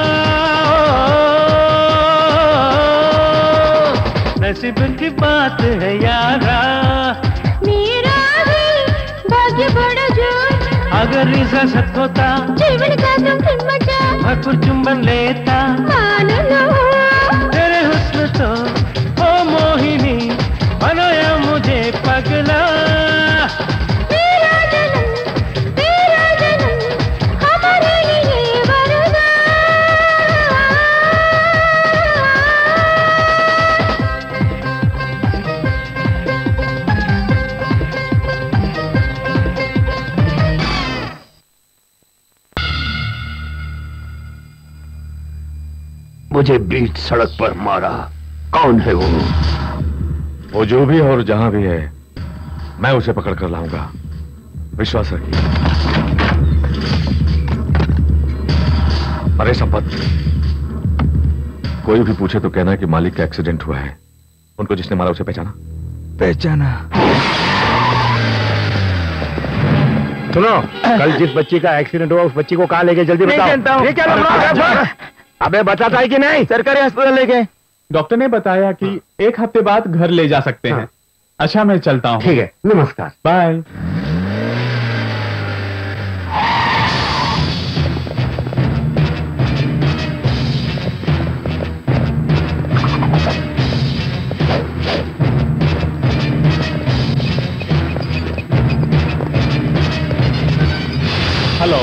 नसीब की बात है यारा, मेरा दिल भाग्य बड़ा जोर, अगर इजाजत होता जीवन का तुम फिर मचा, भरपूर चुंबन लेता। मान लो तेरे हुस्न तो ओ मोहिनी बनाया मुझे पगला। तेरा जन्म तेरा जन्म हमारे लिए वरदान। मुझे बीच सड़क पर मारा, कौन है वो? वो जो भी है और जहां भी है, मैं उसे पकड़ कर लाऊंगा, विश्वास रखिए। अरे संपत, कोई भी पूछे तो कहना है कि मालिक का एक्सीडेंट हुआ है। उनको जिसने मारा उसे पहचाना? पहचाना। सुनो, कल जिस बच्ची का एक्सीडेंट हुआ उस बच्ची को कहाँ ले गए, जल्दी नहीं बताओ। जानता हूँ। ये क्या लफड़ा है? अबे बताता है कि नहीं? सरकारी अस्पताल ले गए। डॉक्टर ने बताया कि एक हफ्ते बाद घर ले जा सकते हैं। अच्छा, मैं चलता हूँ। ठीक है, नमस्कार, बाय। हेलो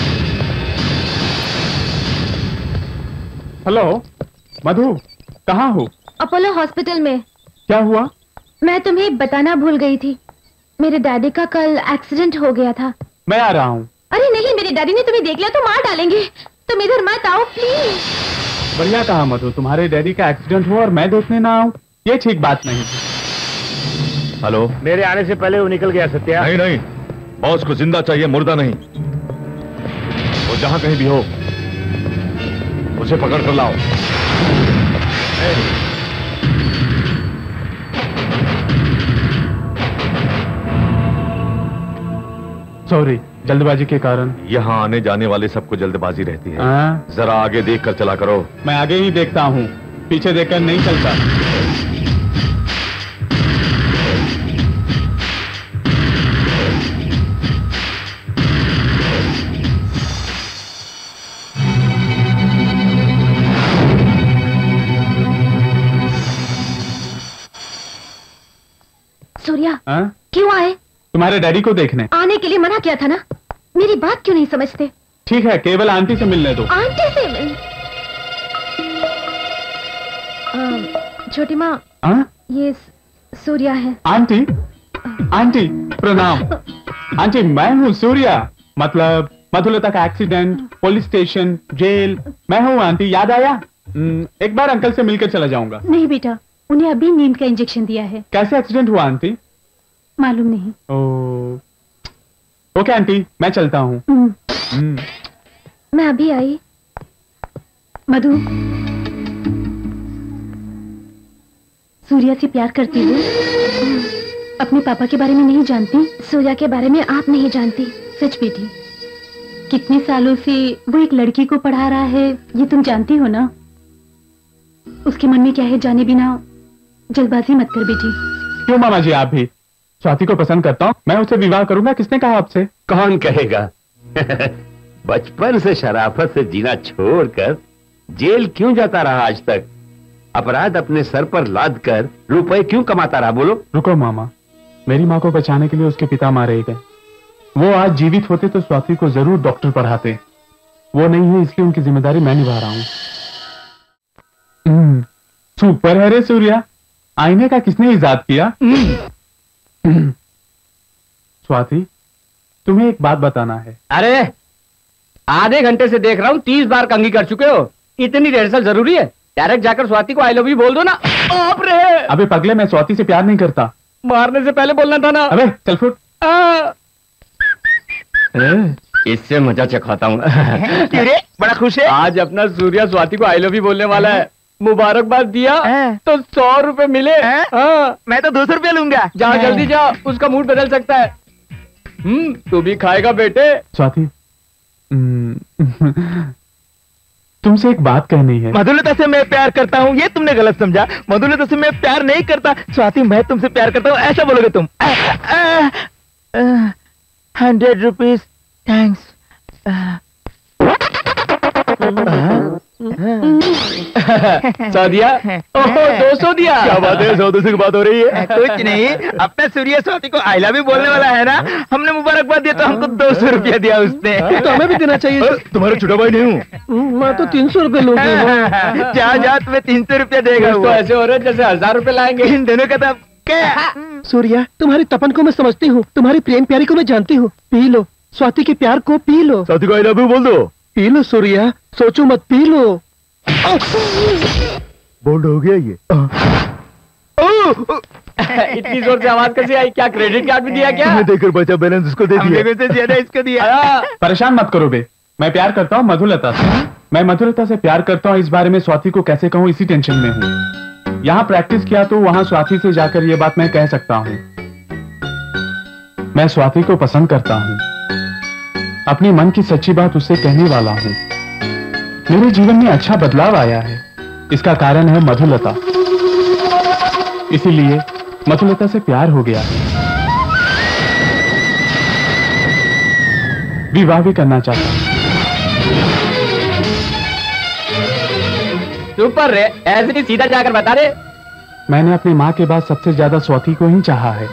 हेलो, मधु, कहाँ हो? अपोलो हॉस्पिटल में। क्या हुआ? मैं तुम्हें बताना भूल गई थी, मेरे डैडी का कल एक्सीडेंट हो गया था। मैं आ रहा हूँ। अरे नहीं, मेरे डैडी ने तुम्हें देख लिया तो मार डालेंगे, तुम इधर मत आओ प्लीज। बढ़िया कहा मधु, तुम्हारे डैडी का एक्सीडेंट हो और मैं देखने ना आऊँ, ये ठीक बात नहीं। हेलो, मेरे आने से पहले वो निकल गया। सत्या? नहीं नहीं, बॉस को जिंदा चाहिए, मुर्दा नहीं। वो जहां कहीं भी हो उसे पकड़ कर लाओ। सॉरी, जल्दबाजी के कारण। यहाँ आने जाने वाले सबको जल्दबाजी रहती है। हाँ? जरा आगे देख कर चला करो। मैं आगे ही देखता हूँ, पीछे देखकर नहीं चलता। सूर्या, हाँ? क्यों आए? तुम्हारे डैडी को देखने। आने के लिए मना किया था ना, मेरी बात क्यों नहीं समझते? ठीक है, केवल आंटी से मिलने दो। आंटी से मिल? अ, छोटी माँ, हाँ? ये सूर्या है। आंटी, आंटी प्रणाम। आंटी, मैं हूँ सूर्या, मतलब मधुलता का एक्सीडेंट, पुलिस स्टेशन, जेल, मैं हूँ आंटी, याद आया? हम्म, एक बार अंकल से मिलकर चला जाऊंगा। नहीं बेटा, उन्हें अभी नींद का इंजेक्शन दिया है। कैसे एक्सीडेंट हुआ आंटी? मालूम नहीं। ओ, ओके आंटी, मैं चलता हूँ। हम्म। मैं अभी आई। मधु, सूर्या से प्यार करती हो? अपने पापा के बारे में नहीं जानती? सूर्या के बारे में आप नहीं जानती? सच बेटी, कितने सालों से वो एक लड़की को पढ़ा रहा है, ये तुम जानती हो ना? उसके मन में क्या है जाने बिना जल्दबाजी मत कर बेटी। क्यों मामा जी, आप भी? स्वाति को पसंद करता हूँ, मैं उससे विवाह करूंगा। किसने कहा आपसे? कौन कहेगा? बचपन से शराफत से जीना छोड़कर जेल क्यों जाता रहा आज तक? अपराध अपने सर पर लाद कर रुपए क्यों कमाता रहा? बोलो। रुको मामा, मेरी माँ को बचाने के लिए उसके पिता मारे गए। वो आज जीवित होते तो स्वाति को जरूर डॉक्टर पढ़ाते। वो नहीं है, इसलिए उनकी जिम्मेदारी मैं निभा रहा हूँ। सुपर है रे सूर्या, आईने का किसने इजाद किया? स्वाति, तुम्हें एक बात बताना है। अरे आधे घंटे से देख रहा हूँ, तीस बार कंघी कर चुके हो। इतनी रिहर्सल जरूरी है? डायरेक्ट जाकर स्वाति को आई लव यू बोल दो ना। आप रे। अबे पगले, मैं स्वाति से प्यार नहीं करता। मारने से पहले बोलना था ना। अबे चल फुट। इससे मजा चखाता हूँ। बड़ा खुश है आज अपना सूर्या स्वाति को आई लव यू बोलने वाला है। मुबारकबाद दिया तो सौ रुपए मिले। हाँ। मैं तो दो सौ रुपया लूंगा। जा जल्दी जा, उसका मूड बदल सकता है। हम्म तू भी खाएगा बेटे। स्वाति, तुमसे एक बात कहनी है। मधुलता से मैं प्यार करता हूँ, ये तुमने गलत समझा। मधुलता से मैं प्यार नहीं करता। स्वाति, मैं तुमसे प्यार करता हूँ, ऐसा बोलोगे तुम। Hundred rupees thanks. सौ दिया? ओहो, दो सौ दिया। क्या बात है, सौ दो सौ की बात हो रही है। कुछ नहीं, अपना सूर्य स्वाति को आई लव यू बोलने वाला है ना, हमने मुबारकबाद दिया तो हमको दो सौ रुपया दिया उसने। तो हमें भी देना चाहिए। तुम्हारा छोटा भाई नहीं हूँ मैं तो तीन सौ रुपये लूंगा। जा जा, तुम्हें तीन सौ रुपया देगा। तो ऐसे हो रहे जैसे हजार रुपए लाएंगे। इन दोनों का तो क्या? सूर्या, तुम्हारी तपन को मैं समझती हूँ, तुम्हारी प्रेम प्यारी को मैं जानती हूँ। पी लो स्वाति के प्यार को, पी लो। स्वाति को आई लव यू बोल दो। पी लो सूर्या, सोचो मत, पी लो। बोल्ड हो गया ये। इतनी जोर से आवाज कैसे आई? क्या क्रेडिट कार्ड भी दिया क्या? तुमने देकर बचा बैलेंस उसको दे दिया। से ज्यादा इसको दिया। परेशान मत करो बे, मैं प्यार करता हूँ मधुलता से। मैं मधुलता से प्यार करता हूँ, इस बारे में स्वाति को कैसे कहूँ इसी टेंशन में हूँ। यहाँ प्रैक्टिस किया तो वहाँ स्वाति से जाकर ये बात मैं कह सकता हूँ। मैं स्वाति को पसंद करता हूँ, अपनी मन की सच्ची बात उससे कहने वाला हूँ। मेरे जीवन में अच्छा बदलाव आया है, इसका कारण है मधुलता। इसीलिए मधुलता से प्यार हो गया है। विवाह भी करना चाहता हूँ। सुपर रे, ऐसे नहीं सीधा जाकर बता दे। मैंने अपनी माँ के बाद सबसे ज्यादा स्वाति को ही चाहा है।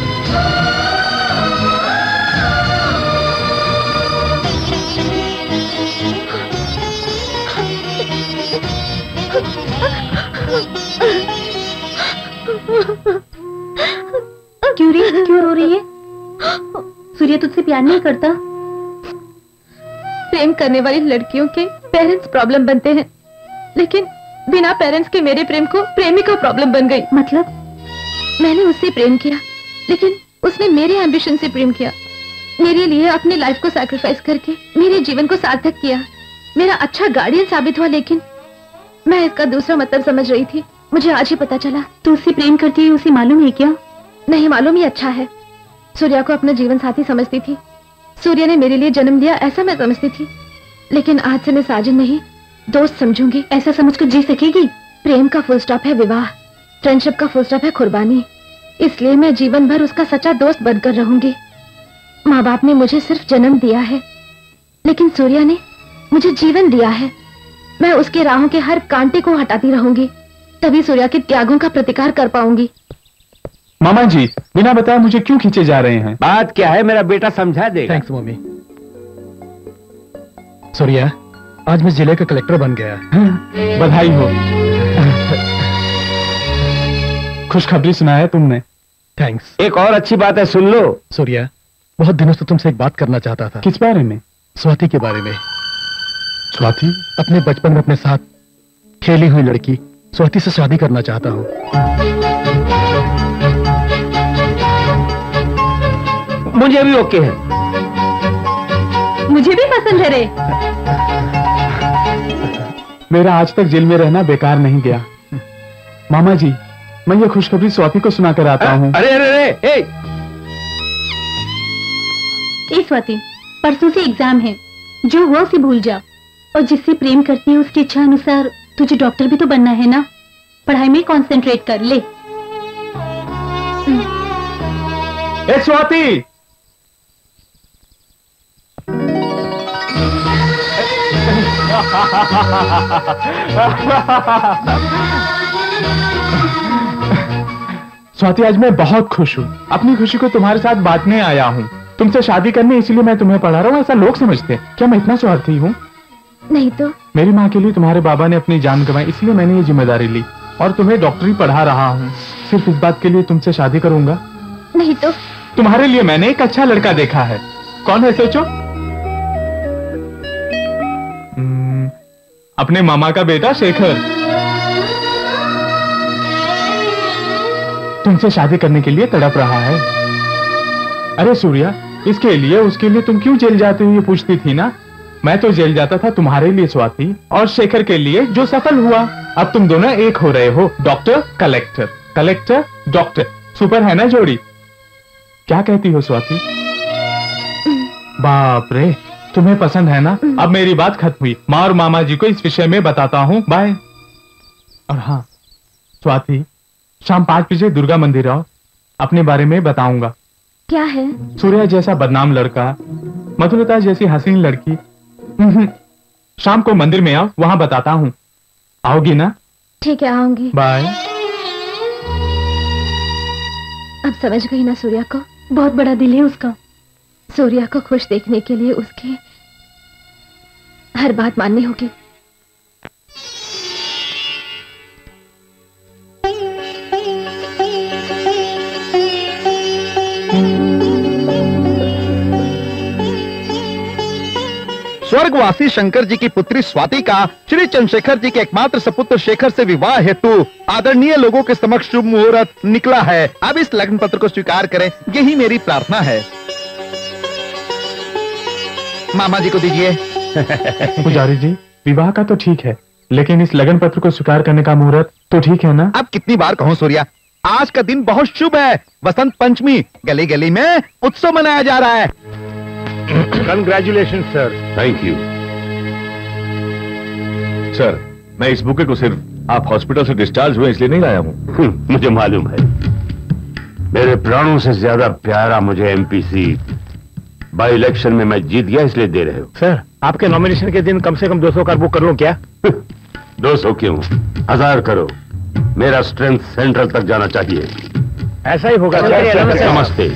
क्यों री क्यों रो रही है? सूर्य तुझसे प्यार नहीं करता? प्रेम करने वाली लड़कियों के पेरेंट्स प्रॉब्लम बनते हैं, लेकिन बिना पेरेंट्स के मेरे प्रेम को प्रेमिका प्रॉब्लम बन गई। मतलब? मैंने उससे प्रेम किया, लेकिन उसने मेरे एम्बिशन से प्रेम किया। मेरे लिए अपनी लाइफ को सैक्रिफाइस करके मेरे जीवन को सार्थक किया। मेरा अच्छा गार्डियन साबित हुआ, लेकिन मैं इसका दूसरा मतलब समझ रही थी। मुझे आज ही पता चला। तू उससे प्रेम करती है, उसे मालूम है क्या? नहीं मालूम, ही अच्छा है। सूर्या को अपना जीवन साथी समझती थी। सूर्य ने मेरे लिए जन्म लिया ऐसा मैं समझती थी, लेकिन आज से मैं साजन नहीं दोस्त समझूंगी। ऐसा समझकर जी सकेगी? प्रेम का फुल स्टॉप है विवाह, फ्रेंडशिप का फुल स्टॉप है कुर्बानी। इसलिए मैं जीवन भर उसका सच्चा दोस्त बनकर रहूंगी। माँ बाप ने मुझे सिर्फ जन्म दिया है, लेकिन सूर्या ने मुझे जीवन दिया है। मैं उसके राहों के हर कांटे को हटाती रहूंगी, तभी सूर्या के त्यागों का प्रतिकार कर पाऊंगी। मामा जी, बिना बताए मुझे क्यों खींचे जा रहे हैं? बात क्या है मेरा बेटा समझा देगा। Thanks mummy. सूर्या, आज मैं जिले का कलेक्टर बन गया। बधाई हो। खुशखबरी सुनाया तुमने। थैंक्स। एक और अच्छी बात है, सुन लो। सूर्या, बहुत दिनों से तुमसे एक बात करना चाहता था। किस बारे में? स्वाति के बारे में। स्वाति? अपने बचपन में अपने साथ खेली हुई लड़की स्वाति से शादी करना चाहता हूँ। मुझे भी ओके है। मुझे भी पसंद है रे। मेरा आज तक जेल में रहना बेकार नहीं गया। मामा जी, मैं ये खुशखबरी स्वाति को सुनाकर आता हूँ। अरे अरे अरे, ए! ए स्वाति, परसों से एग्जाम है, जो हुआ उसे भूल जा। और जिससे प्रेम करती है उसकी इच्छा अनुसार तुझे डॉक्टर भी तो बनना है ना। पढ़ाई में कंसंट्रेट कर ले। ए स्वाति! स्वाति, आज मैं बहुत खुश हूँ। अपनी खुशी को तुम्हारे साथ बांटने आया हूँ। तुमसे शादी करने इसलिए मैं तुम्हें पढ़ा रहा हूँ, ऐसा लोग समझते हैं। क्या मैं इतना स्वार्थी हूँ? नहीं तो। मेरी माँ के लिए तुम्हारे बाबा ने अपनी जान गंवाई, इसलिए मैंने ये जिम्मेदारी ली और तुम्हें डॉक्टरी पढ़ा रहा हूँ। सिर्फ इस बात के लिए तुमसे शादी करूंगा। नहीं तो। तुम्हारे लिए मैंने एक अच्छा लड़का देखा है। कौन है सोचो? अपने मामा का बेटा शेखर। तुमसे शादी करने के लिए तड़प रहा है। अरे सूर्या, इसके लिए उसके लिए तुम क्यों जेल जाते हो ये पूछती थी ना। मैं तो जेल जाता था तुम्हारे लिए स्वाति, और शेखर के लिए जो सफल हुआ। अब तुम दोनों एक हो रहे हो, doctor collector, collector doctor. Super है ना जोड़ी? क्या कहती हो स्वाति? बाप रे, तुम्हें पसंद है ना? अब मेरी बात खत्म हुई। माँ और मामा जी को इस विषय में बताता हूँ। बाय। और हाँ स्वाति, शाम पांच बजे दुर्गा मंदिर आओ, अपने बारे में बताऊंगा। क्या है? सूर्या जैसा बदनाम लड़का, मधुलता जैसी हसीन लड़की। शाम को मंदिर में आओ, वहां बताता हूँ। आओगी ना? ठीक है, आऊंगी। बाय। अब समझ गई ना सूर्या को? बहुत बड़ा दिल है उसका। सूर्या को खुश देखने के लिए उसकी हर बात माननी होगी। स्वर्गवासी शंकर जी की पुत्री स्वाति का श्री चंद्रशेखर जी के एकमात्र सपुत्र शेखर से विवाह हेतु आदरणीय लोगों के समक्ष शुभ मुहूर्त निकला है। अब इस लग्न पत्र को स्वीकार करें, यही मेरी प्रार्थना है। मामा जी को दीजिए। पुजारी जी, विवाह का तो ठीक है, लेकिन इस लगन पत्र को स्वीकार करने का मुहूर्त तो ठीक है ना? अब कितनी बार कहूं सूर्या, आज का दिन बहुत शुभ है। वसंत पंचमी, गली गली में उत्सव मनाया जा रहा है। Congratulation sir. Thank you sir. मैं इस बुके को सिर्फ आप हॉस्पिटल से डिस्चार्ज हुए इसलिए नहीं लाया हूँ। मुझे मालूम है, मेरे प्राणों से ज्यादा प्यारा मुझे एमपी सीट बाई इलेक्शन में मैं जीत गया इसलिए दे रहे हो। सर, आपके नॉमिनेशन के दिन कम से कम दो सौ कार बुक कर लो क्या? दो सौ क्यों, हजार करो। मेरा स्ट्रेंथ सेंट्रल तक जाना चाहिए। ऐसा ही होगा। नमस्ते।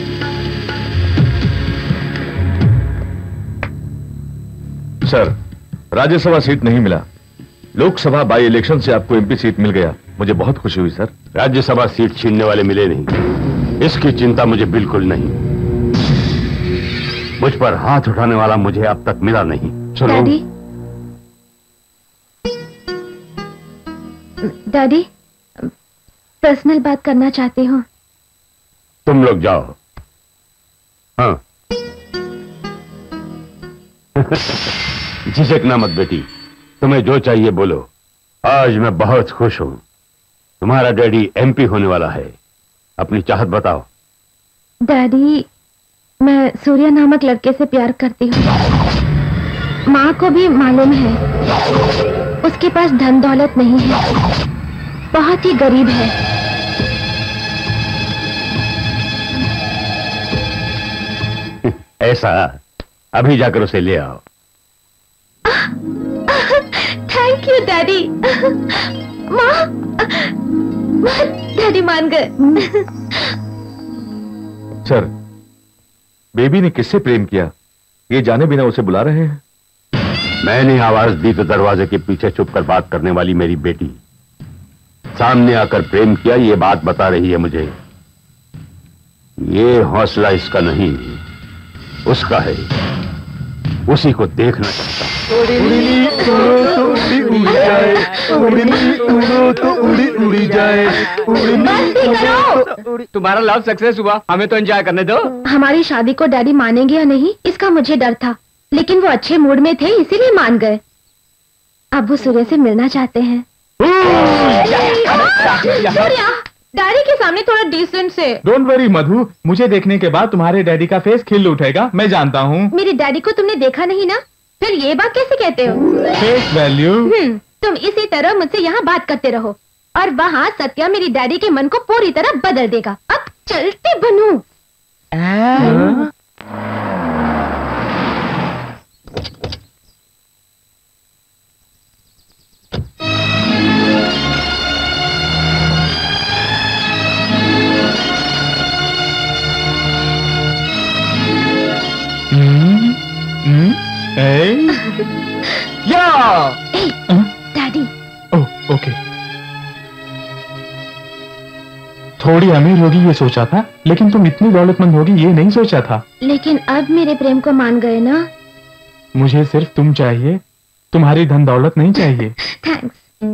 सर, राज्यसभा सीट नहीं मिला, लोकसभा बाई इलेक्शन से आपको एमपी सीट मिल गया, मुझे बहुत खुशी हुई सर। राज्यसभा सीट छीनने वाले मिले नहीं, इसकी चिंता मुझे बिल्कुल नहीं। मुझ पर हाथ उठाने वाला मुझे अब तक मिला नहीं। सुनो डैडी, डैडी पर्सनल बात करना चाहती हूँ। तुम लोग जाओ। हाँ झिझकना मत बेटी, तुम्हें जो चाहिए बोलो। आज मैं बहुत खुश हूं, तुम्हारा डैडी एमपी होने वाला है। अपनी चाहत बताओ। डैडी, मैं सूर्या नामक लड़के से प्यार करती हूँ। माँ को भी मालूम है। उसके पास धन दौलत नहीं है, बहुत ही गरीब है। ऐसा? अभी जाकर उसे ले आओ। Thank you daddy. माँ, डैडी मान गए। सर, बेबी ने किससे प्रेम किया, ये जाने बिना उसे बुला रहे हैं? मैंने आवाज दी तो दरवाजे के पीछे छुपकर बात करने वाली मेरी बेटी सामने आकर प्रेम किया, ये बात बता रही है मुझे। ये हौसला इसका नहीं, उसका है। उसी को देखना चाहता हूं। तुम्हारा लव सक्सेस हुआ, हमें तो एंजॉय करने दो। हमारी शादी को डैडी मानेंगे या नहीं, इसका मुझे डर था, लेकिन वो अच्छे मूड में थे इसीलिए मान गए। अब वो सूर्य से मिलना चाहते हैं। सूर्या, डैडी के सामने थोड़ा डिसेंट से। डोंट वरी मधु, मुझे देखने के बाद तुम्हारे डैडी का फेस खिल उठेगा, मैं जानता हूँ। मेरे डैडी को तुमने देखा नहीं ना, फिर ये बात कैसे कहते हो? Face value. हम्म, तुम इसी तरह मुझसे यहाँ बात करते रहो और वहाँ सत्या मेरी डैडी के मन को पूरी तरह बदल देगा। अब चलते बनू। डैडी। Oh okay. थोड़ी अमीर होगी ये सोचा था, लेकिन तुम इतनी दौलतमंद होगी ये नहीं सोचा था। लेकिन अब मेरे प्रेम को मान गए ना? मुझे सिर्फ तुम चाहिए, तुम्हारी धन दौलत नहीं चाहिए। थैंक्स।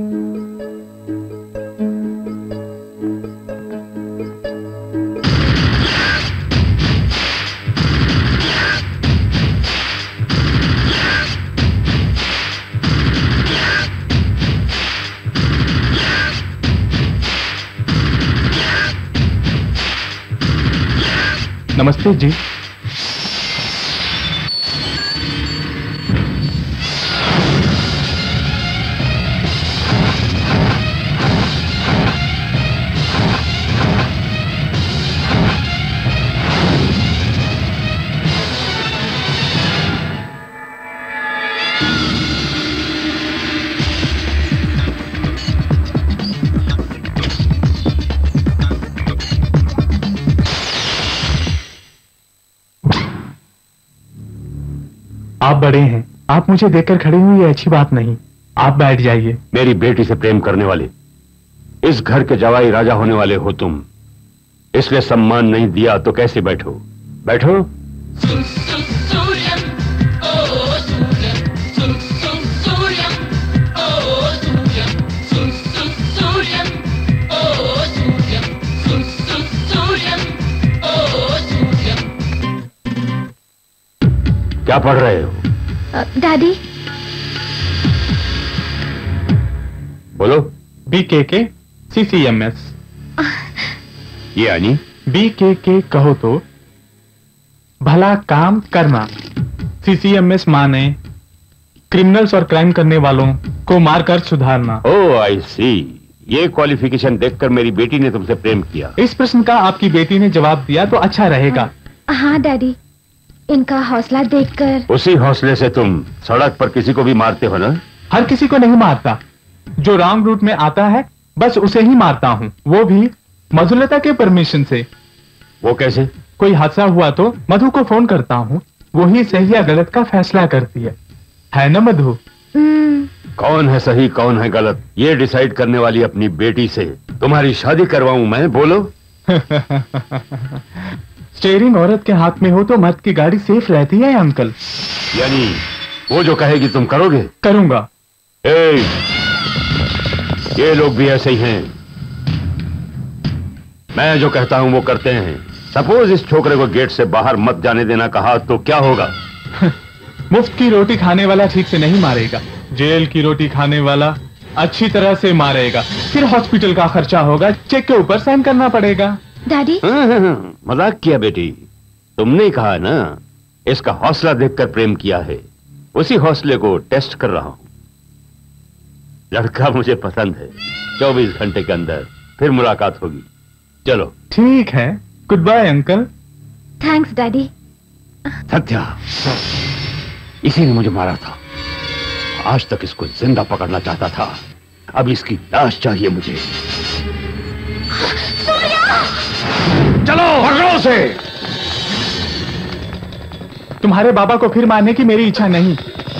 नमस्ते जी। आप बड़े हैं, आप मुझे देखकर खड़े हुए ये अच्छी बात नहीं। आप बैठ जाइए। मेरी बेटी से प्रेम करने वाले, इस घर के जवाई राजा होने वाले हो तुम, इसलिए सम्मान नहीं दिया तो कैसे बैठो? बैठो। क्या पढ़ रहे हो? डैडी। बोलो। बी के के सी सी एम एस। ये यानी? बी के के कहो तो भला काम करना, सी सी एम एस माने क्रिमिनल्स और क्राइम करने वालों को मारकर सुधारना। ओह आई सी। ये क्वालिफिकेशन देखकर मेरी बेटी ने तुमसे प्रेम किया। इस प्रश्न का आपकी बेटी ने जवाब दिया तो अच्छा रहेगा। हाँ डैडी, इनका हौसला देखकर। उसी हौसले से तुम सड़क पर किसी को भी मारते हो ना? हर किसी को नहीं मारता, जो रॉन्ग रूट में आता है बस उसे ही मारता हूँ, वो भी मधुलता के परमिशन से। वो कैसे? कोई हादसा हुआ तो मधु को फोन करता हूँ, वही सही या गलत का फैसला करती है, है ना मधु? कौन है सही कौन है गलत ये डिसाइड करने वाली अपनी बेटी से तुम्हारी शादी करवाऊं मैं? बोलो। स्टीयरिंग औरत के हाथ में हो तो मर्द की गाड़ी सेफ रहती है अंकल। यानी वो जो कहेगी तुम करोगे? करूंगा। ए, ये लोग भी ऐसे ही हैं, मैं जो कहता हूं वो करते हैं। सपोज इस छोकरे को गेट से बाहर मत जाने देना कहा तो क्या होगा? मुफ्त की रोटी खाने वाला ठीक से नहीं मारेगा, जेल की रोटी खाने वाला अच्छी तरह से मारेगा, फिर हॉस्पिटल का खर्चा होगा, चेक के ऊपर साइन करना पड़ेगा। डैडी। मजाक किया बेटी, तुमने कहा ना इसका हौसला देखकर प्रेम किया है, उसी हौसले को टेस्ट कर रहा हूं। लड़का मुझे पसंद है, चौबीस घंटे के अंदर फिर मुलाकात होगी। चलो। ठीक है, good bye uncle. Thanks daddy. Satya, इसी ने मुझे मारा था, आज तक इसको जिंदा पकड़ना चाहता था, अब इसकी लाश चाहिए मुझे। चलो पकड़ो उसे। तुम्हारे बाबा को फिर मारने की मेरी इच्छा नहीं।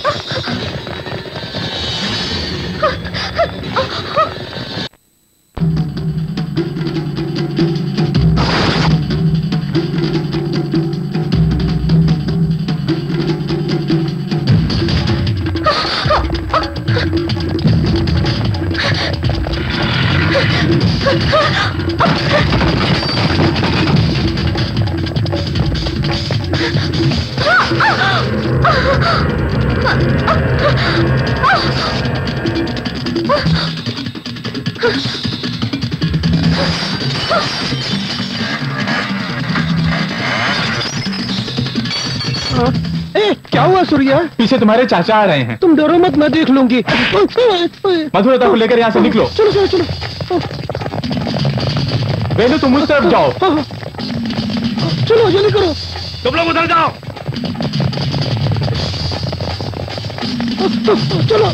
ए, क्या हुआ सूर्या? पीछे तुम्हारे चाचा आ रहे हैं। तुम डरो मत, मैं देख लूंगी। मधुलता को लेकर यहाँ से निकलो। चलो चलो चलो। वेणु तुम उस तरफ जाओ। चलो जल्दी करो। तुम लोग उधर जाओ। चलो।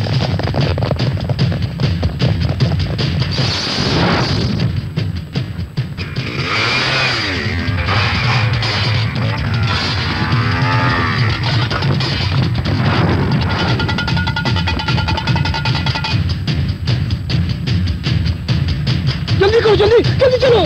जल्दी करो, जल्दी जल्दी चलो।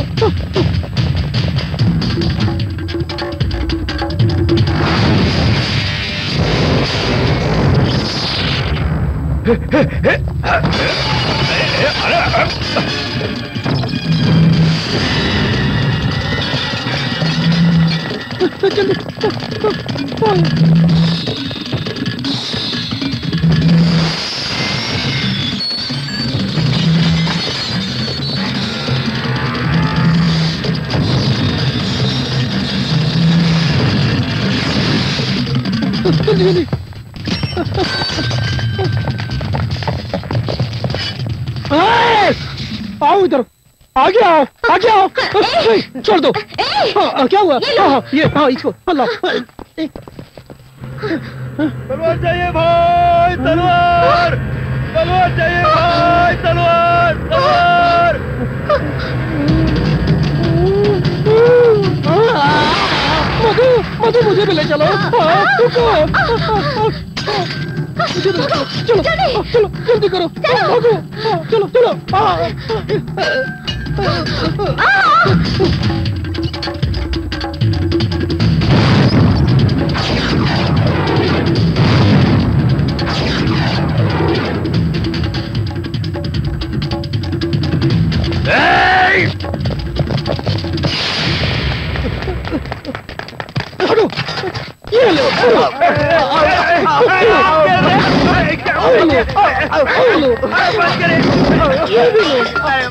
जल्दी जल्दी आओ इधर, आगे आओ, आगे आओ। छोड़ दो। हाँ, क्या हुआ? हाँ, ये हाँ इसको अल्लाह। तलवार चाहिए भाई, तलवार, तलवार चाहिए भाई, तलवार, तलवार। मधु, मधु मुझे भी ले चलो। रुको। चलो चलो चलो जल्दी करो। मधु चलो चलो। हटो, ये लो। ये भी लो।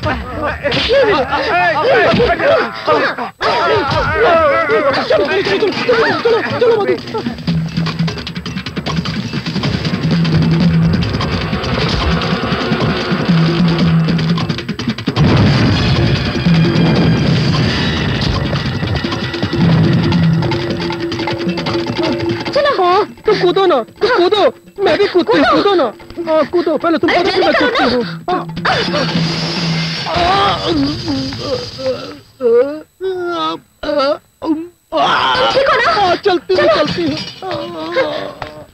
चलो चलो चलो चलो मधु। तुम कूदो ना, तुम कूदो, मैं भी कूदती हूँ, कूदो ना। हाँ कूदो, पहले तुम कूदो, मैं कूदती हूँ। हाँ चलती हूँ, चलती हूँ।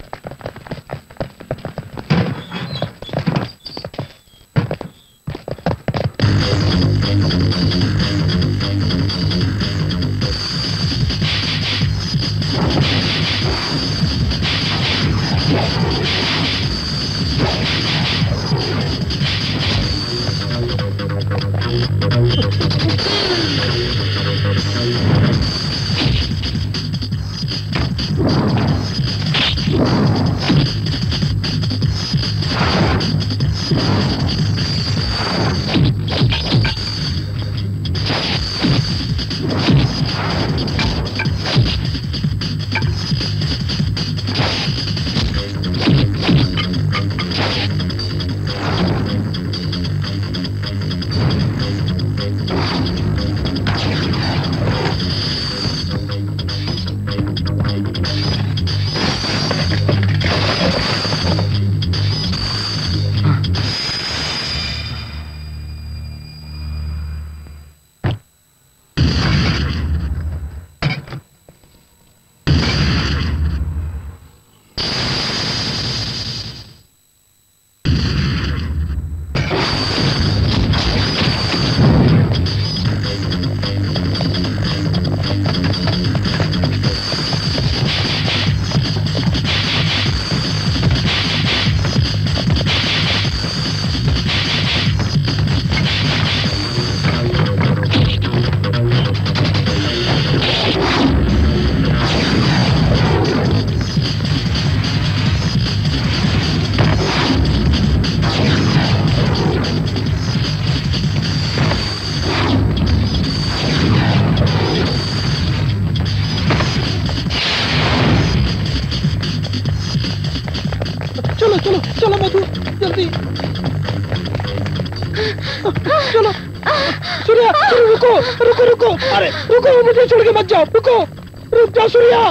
रुको रुको, अरे रुको, मुझे छोड़ के मत जाओ, रुको, रुक जाओ सूर्या,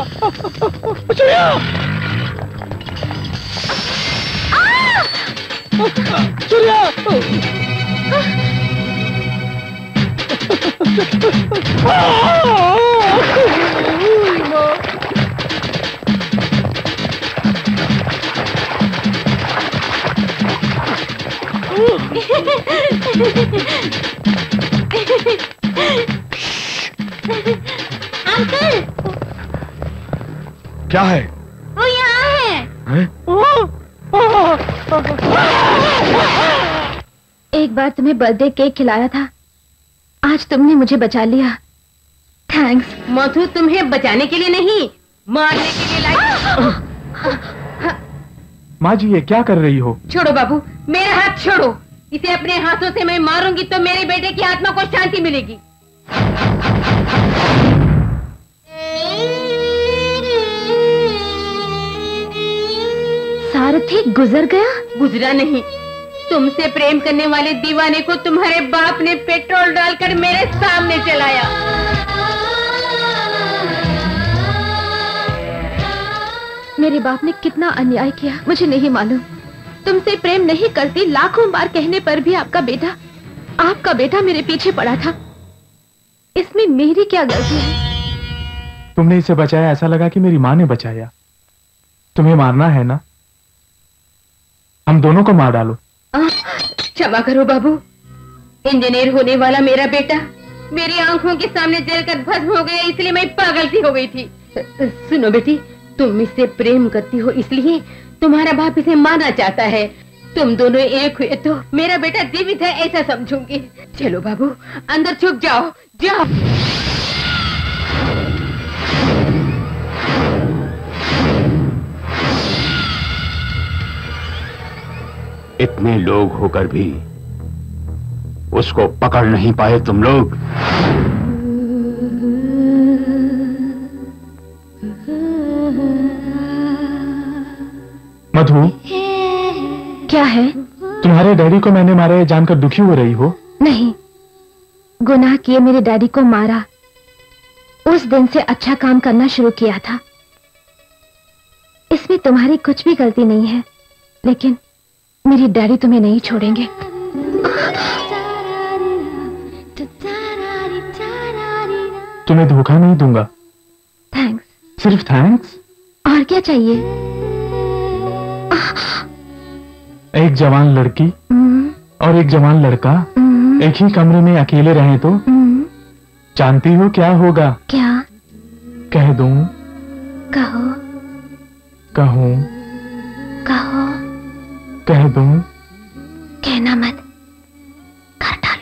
सूर्या, सूर्या, अंकल, क्या है? वो यहाँ है। हैं? बार तुम्हें बर्थडे केक खिलाया था, आज तुमने मुझे बचा लिया। थैंक्स। मधु तुम्हें बचाने के लिए नहीं, मारने के लिए लाई। माँ जी ये क्या कर रही हो? छोड़ो बाबू, मेरा हाथ छोड़ो। इसे अपने हाथों से मैं मारूंगी तो मेरे बेटे की आत्मा को शांति मिलेगी। सारथी गुजर गया? गुजरा नहीं, तुमसे प्रेम करने वाले दीवाने को तुम्हारे बाप ने पेट्रोल डालकर मेरे सामने चलाया। मेरे बाप ने कितना अन्याय किया मुझे नहीं मालूम। तुमसे प्रेम नहीं करती लाखों बार कहने पर भी आपका बेटा आपका बेटा मेरे पीछे पड़ा था। इसमें मेरी क्या गलती है? तुमने इसे बचाया, ऐसा लगा कि मेरी माँ ने बचाया। तुम्हें मारना है ना, हम दोनों को मार डालो। क्षमा करो बाबू, इंजीनियर होने वाला मेरा बेटा मेरी आंखों के सामने जलकर भस्म हो गया, इसलिए मैं पागल सी हो गई थी। सुनो बेटी, तुम इससे प्रेम करती हो इसलिए तुम्हारा बाप इसे मारना चाहता है। तुम दोनों एक हुए तो मेरा बेटा जीवित है ऐसा समझूंगी। चलो बाबू अंदर छुप जाओ, जाओ। इतने लोग होकर भी उसको पकड़ नहीं पाए तुम लोग। मधु, क्या है? तुम्हारे डैडी को मैंने मारा है जानकर दुखी हो रही हो? नहीं, गुनाह किए मेरे डैडी को मारा, उस दिन से अच्छा काम करना शुरू किया था। इसमें तुम्हारी कुछ भी गलती नहीं है, लेकिन मेरी डैडी तुम्हें नहीं छोड़ेंगे। तुम्हें धोखा नहीं दूंगा। थैंक्स। सिर्फ थैंक्स? और क्या चाहिए? एक जवान लड़की और एक जवान लड़का एक ही कमरे में अकेले रहे तो जानती हो क्या होगा? क्या? कह दूं? कहो। कहूं? कहो। कह दूं? कहना मत, कर डालो।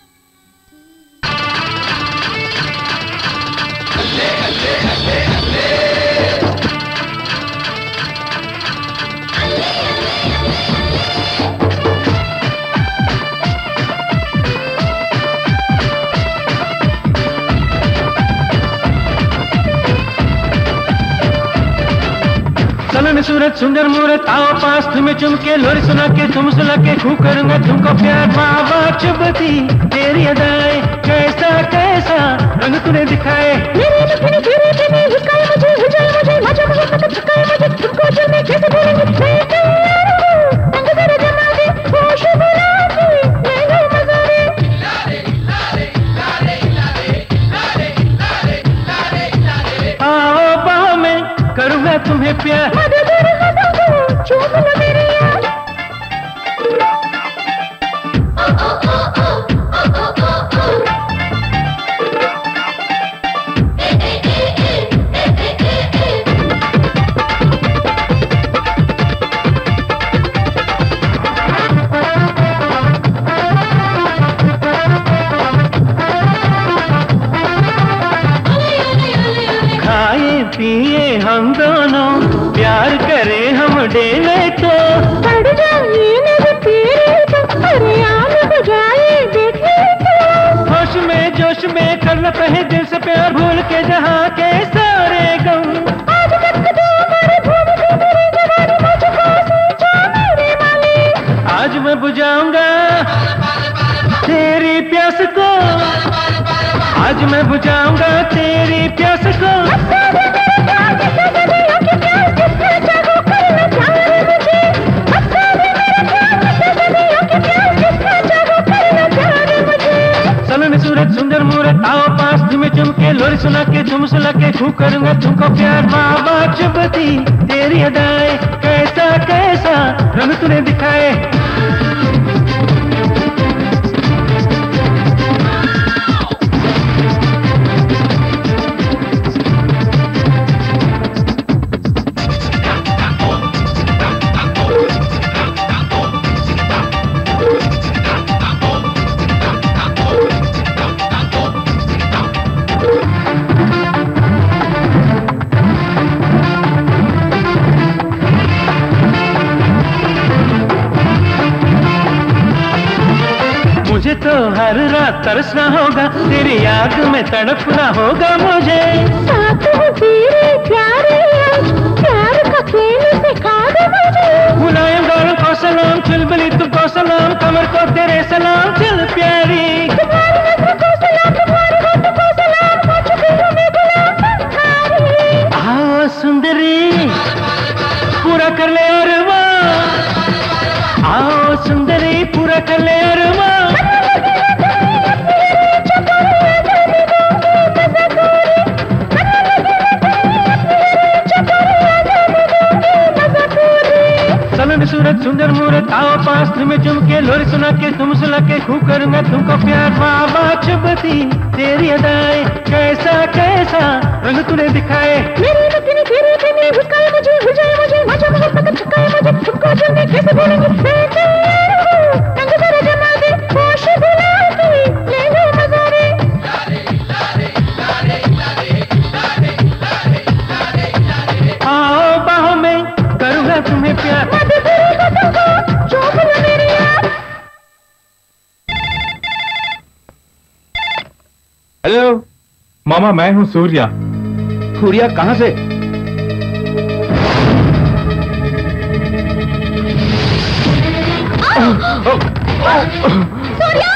सनन सूरत सुंदर मूरत आओ पास तुम्हें चुमके लोरी सुना के तुम सुला के खूब करूंगा तुमको प्यार। बाबा चुभती तेरी अदाएं कैसा कैसा रंग तूने दिखाए। मेरे नखरे तेरे तेरे हुक्काए मुझे हुजाए मुझे मजा बहुत थकाए मुझे तुमको जो मैं कैसे भूलूंगी। मैं तैयार हूँ रंग जरा जमा दे होश बुला दे मैं लो मजा दे। आओ बाहों में करूंगा तुम्हें प्यार। चूम लो मेरी यार। खाए पिए हम दोनों प्यार करें हम डेले तो बढ़ जाए मेरे तेरे तो अरे आग हो जाए देखे तो। होश में जोश में करना पहे दिल से प्यार भूल के जहाँ के सारे गम। आज तक तो हमारे भूल के मेरे जवानी मुझको सोचा मेरे मालिक। आज मैं बुझाऊंगा तेरी प्यास को, आज मैं बुझाऊंगा तेरी प्यास को। सनन सूरत सुंदर मूरत आओ पास तुम्हें चुमके लोरी सुना के तुम सुला के खूब करूंगा तुमको प्यार। बाबा चुभती तेरी अदाएं कैसा कैसा रंग तूने दिखाए। मुझे तो हर रात तरसना होगा, तेरी याद में तड़पना होगा मुझे। साथ में तेरे प्यारे आज प्यार का खेल सिखा दे मुझे। मुलायम गालों को सलाम, चुलबुली तुमको सलाम, कमर को तेरे सलाम, चल प्यारी। तुम्हारी नजर को सलाम, तुम्हारे होठों को सलाम, हो चुकी हूँ मैं गुलाम तुम्हारी। आओ सुंदरी पूरा कर ले अरमान, आओ सुंदरी पूरा कर ले अरमान। सलन सूरत सुंदर मूरत, आओ पास तुम्हें चुम के, लोरी सुना के तुम सुना के, खूब करूंगा तुमको प्यार। बाबा चुभती तेरी अदाएं, कैसा कैसा रंग तूने दिखाए। मेरी नथनी तेरे बिना भुसकाए मुझे, भूल जाए मुझे, मजा मगर पकड़ चुकाए मुझे, तुमको चुनने कैसे भूलेंगे। मैं तैयार हूँ, रंग जरा जमा दे, होश दिला के ले लो नजारे। आओ बाहों में करूंगा तुम्हें प्यार। जो भूला मेरी याद। हेलो मामा, मैं हूँ सूर्या। सूर्या कहाँ से? सूर्या!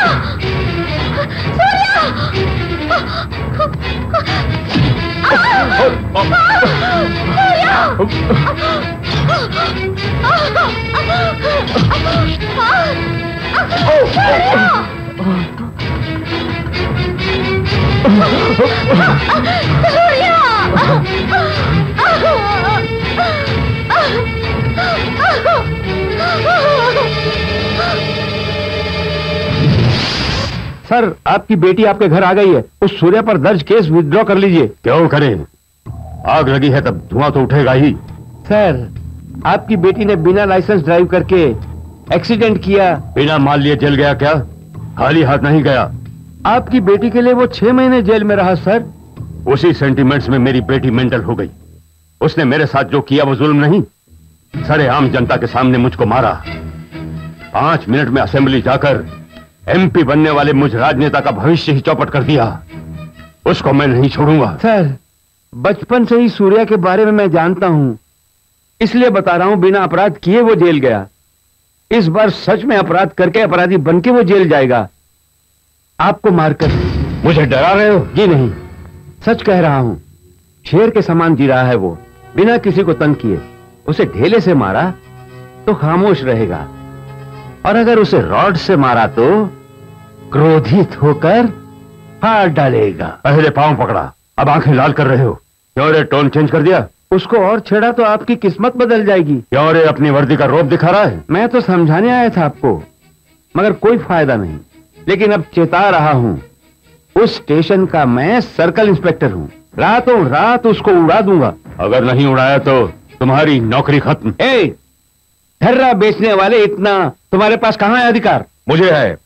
सर, आपकी बेटी आपके घर आ गई है। उस सूर्या पर दर्ज केस विथड्रॉ कर लीजिए। क्यों करें? आग लगी है तब धुआं तो उठेगा ही। सर, आपकी बेटी ने बिना लाइसेंस ड्राइव करके एक्सीडेंट किया। बिना माल लिए जल गया क्या? खाली हाथ नहीं गया। आपकी बेटी के लिए वो छह महीने जेल में रहा सर। उसी सेंटिमेंट्स में मेरी बेटी मेंटल हो गई। उसने मेरे साथ जो किया वो जुल्म नहीं, सरेआम जनता के सामने मुझको मारा। पांच मिनट में असेंबली जाकर एमपी बनने वाले मुझ राजनेता का भविष्य ही चौपट कर दिया। उसको मैं नहीं छोड़ूंगा। सर, बचपन से ही सूर्या के बारे में मैं जानता हूं, इसलिए बता रहा हूं, बिना अपराध किए वो जेल गया। इस बार सच में अपराध करके अपराधी बनके वो जेल जाएगा, आपको मारकर। मुझे डरा रहे हो? जी नहीं, सच कह रहा हूं। शेर के समान जी रहा है वो, बिना किसी को तंग किए। उसे ढेले से मारा तो खामोश रहेगा, और अगर उसे रॉड से मारा तो क्रोधित होकर हाथ डालेगा। पहले पांव पकड़ा, अब आंखें लाल कर रहे हो। क्यों रे, टोन चेंज कर दिया? उसको और छेड़ा तो आपकी किस्मत बदल जाएगी। क्यों रे, अपनी वर्दी का रौब दिखा रहा है? मैं तो समझाने आया था आपको, मगर कोई फायदा नहीं। लेकिन अब चेता रहा हूं, उस स्टेशन का मैं सर्कल इंस्पेक्टर हूं। रातों रात उसको उड़ा दूंगा। अगर नहीं उड़ाया तो तुम्हारी नौकरी खत्म। ए, धर्रा बेचने वाले, इतना तुम्हारे पास कहां है अधिकार? मुझे है।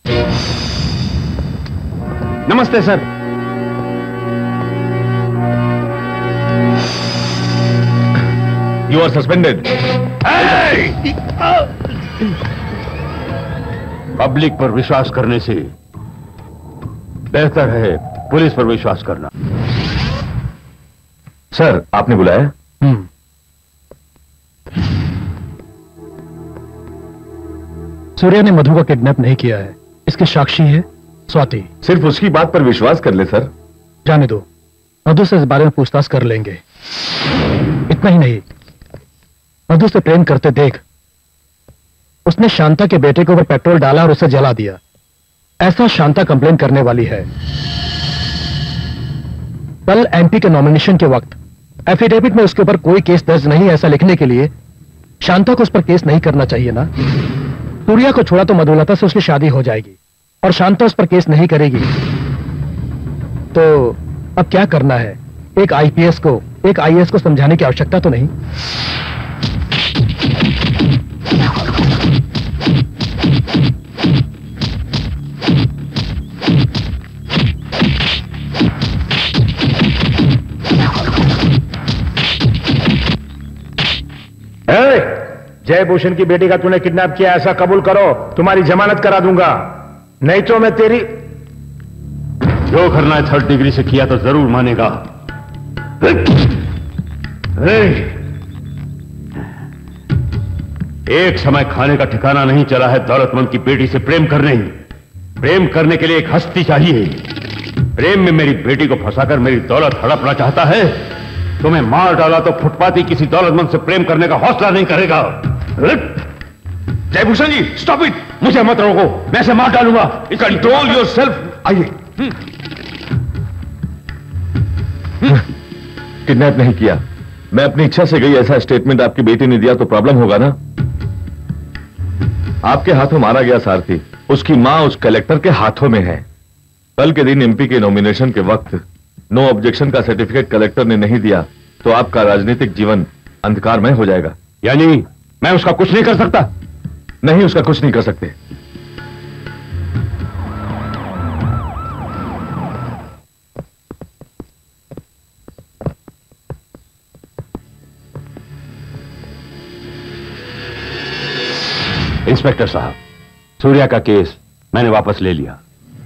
नमस्ते sir. You are suspended. Public पर विश्वास करने से बेहतर है पुलिस पर विश्वास करना। सर, आपने बुलाया? हम्म। सूर्या ने मधु का किडनैप नहीं किया है, इसके साक्षी है स्वाति। सिर्फ उसकी बात पर विश्वास कर ले सर। जाने दो, मधु से इस बारे में पूछताछ कर लेंगे। इतना ही नहीं, मधु से प्रेम करते देख उसने शांता के बेटे के ऊपर पेट्रोल डाला और उसे जला दिया। ऐसा शांता कंप्लेन करने वाली है। कल एमपी के नॉमिनेशन के वक्त एफिडेविट में उसके ऊपर कोई केस दर्ज नहीं, ऐसा लिखने के लिए शांता को उस पर केस नहीं करना चाहिए ना। सूर्या को छोड़ा तो मधुलता से उसकी शादी हो जाएगी और शांता उस पर केस नहीं करेगी। तो अब क्या करना है? एक आईपीएस को एक आईएएस को समझाने की आवश्यकता तो नहीं। जय भूषण की बेटी का तूने किडनैप किया, ऐसा कबूल करो, तुम्हारी जमानत करा दूंगा। नहीं तो मैं तेरी जो करना है थर्ड डिग्री से किया तो जरूर मानेगा। एक समय खाने का ठिकाना नहीं चला है दौलतमंद की बेटी से प्रेम करने ही। प्रेम करने के लिए एक हस्ती चाहिए। प्रेम में मेरी बेटी को फंसाकर मेरी दौलत हड़पना चाहता है। तुम्हें मार डाला तो फुटपाती किसी दौलतमंद से प्रेम करने का हौसला नहीं करेगा। जयभूषण जी स्टॉप इट, मुझे मत रोको, मैं इसे मार डालूंगा। Control yourself. आइए। किडनैप नहीं किया, मैं अपनी इच्छा से गई ऐसा स्टेटमेंट आपकी बेटी ने दिया तो प्रॉब्लम होगा ना। आपके हाथों मारा गया सारथी, उसकी मां उस कलेक्टर के हाथों में है। कल के दिन एमपी के नॉमिनेशन के वक्त नो ऑब्जेक्शन का सर्टिफिकेट कलेक्टर ने नहीं दिया तो आपका राजनीतिक जीवन अंधकारमय हो जाएगा। यानी मैं उसका कुछ नहीं कर सकता? नहीं, उसका कुछ नहीं कर सकते। इंस्पेक्टर साहब, सूर्या का केस मैंने वापस ले लिया।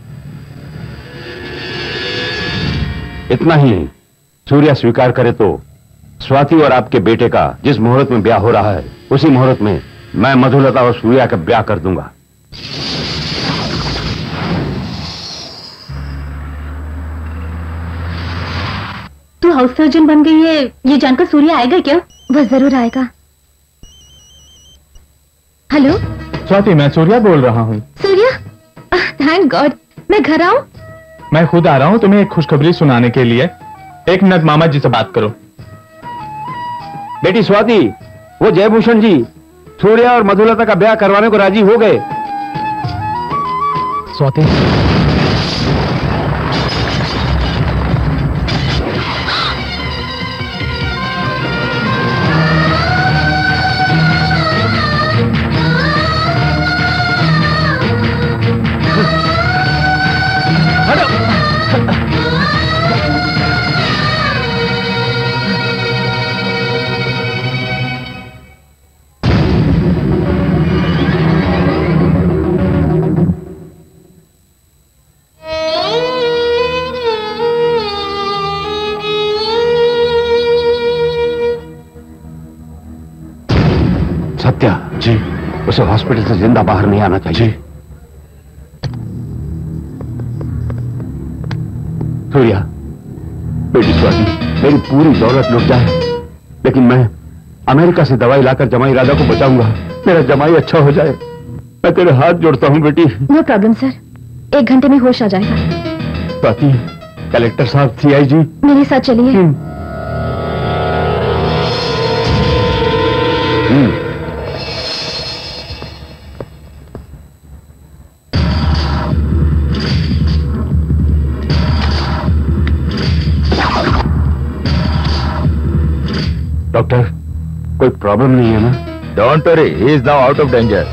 इतना ही नहीं, सूर्या स्वीकार करे तो स्वाति और आपके बेटे का जिस मुहूर्त में ब्याह हो रहा है उसी मुहूर्त में मैं मधुलता और सूर्या का ब्याह कर दूंगा। तू हाउस सर्जन बन गई है ये जानकर सूर्या आएगा क्या? वो जरूर आएगा। हेलो स्वाति, मैं सूर्या बोल रहा हूँ। Surya, thank God. मैं घर आऊं? मैं खुद आ रहा हूँ तुम्हें एक खुशखबरी सुनाने के लिए। एक मिनट मामा जी से बात करो। बेटी स्वाति, वो जयभूषण जी सूर्या और मधुलता का ब्याह करवाने को राजी हो गए। स्वाति, सत्या जी, उसे हॉस्पिटल से जिंदा बाहर नहीं आना चाहिए। सूर्या, बेटी स्वाति, मेरी पूरी दौलत लुट जाए लेकिन मैं अमेरिका से दवाई लाकर जमाई राधा को बचाऊंगा। मेरा जमाई अच्छा हो जाए, मैं तेरे हाथ जोड़ता हूँ बेटी। नो प्रॉब्लम सर, एक घंटे में होश आ जाएगा। स्वाति, कलेक्टर साहब, सीआईजी मेरे साथ चलिए। हम्म। डॉक्टर, कोई प्रॉब्लम नहीं है ना? Don't worry, he is now out of danger.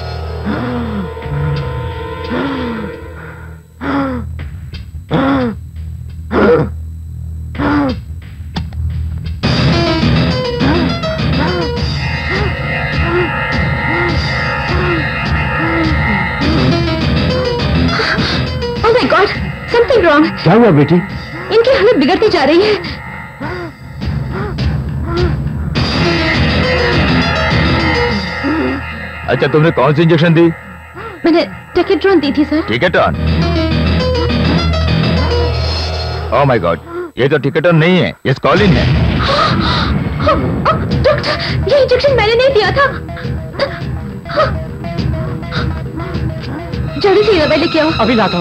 Oh my God, something wrong. क्या हुआ बेटी? इनकी हालत बिगड़ती जा रही है। अच्छा, तुमने कौन सी इंजेक्शन दी? मैंने टेकेट्रॉन दी थी सर। टिकेटॉन? ओह माय गॉड, ये तो टिकेटॉन नहीं है, ये स्कॉलिन है। डॉक्टर, ये इंजेक्शन मैंने नहीं दिया था। जल्दी से ये दवाई लेके आओ। अभी लाता हूँ।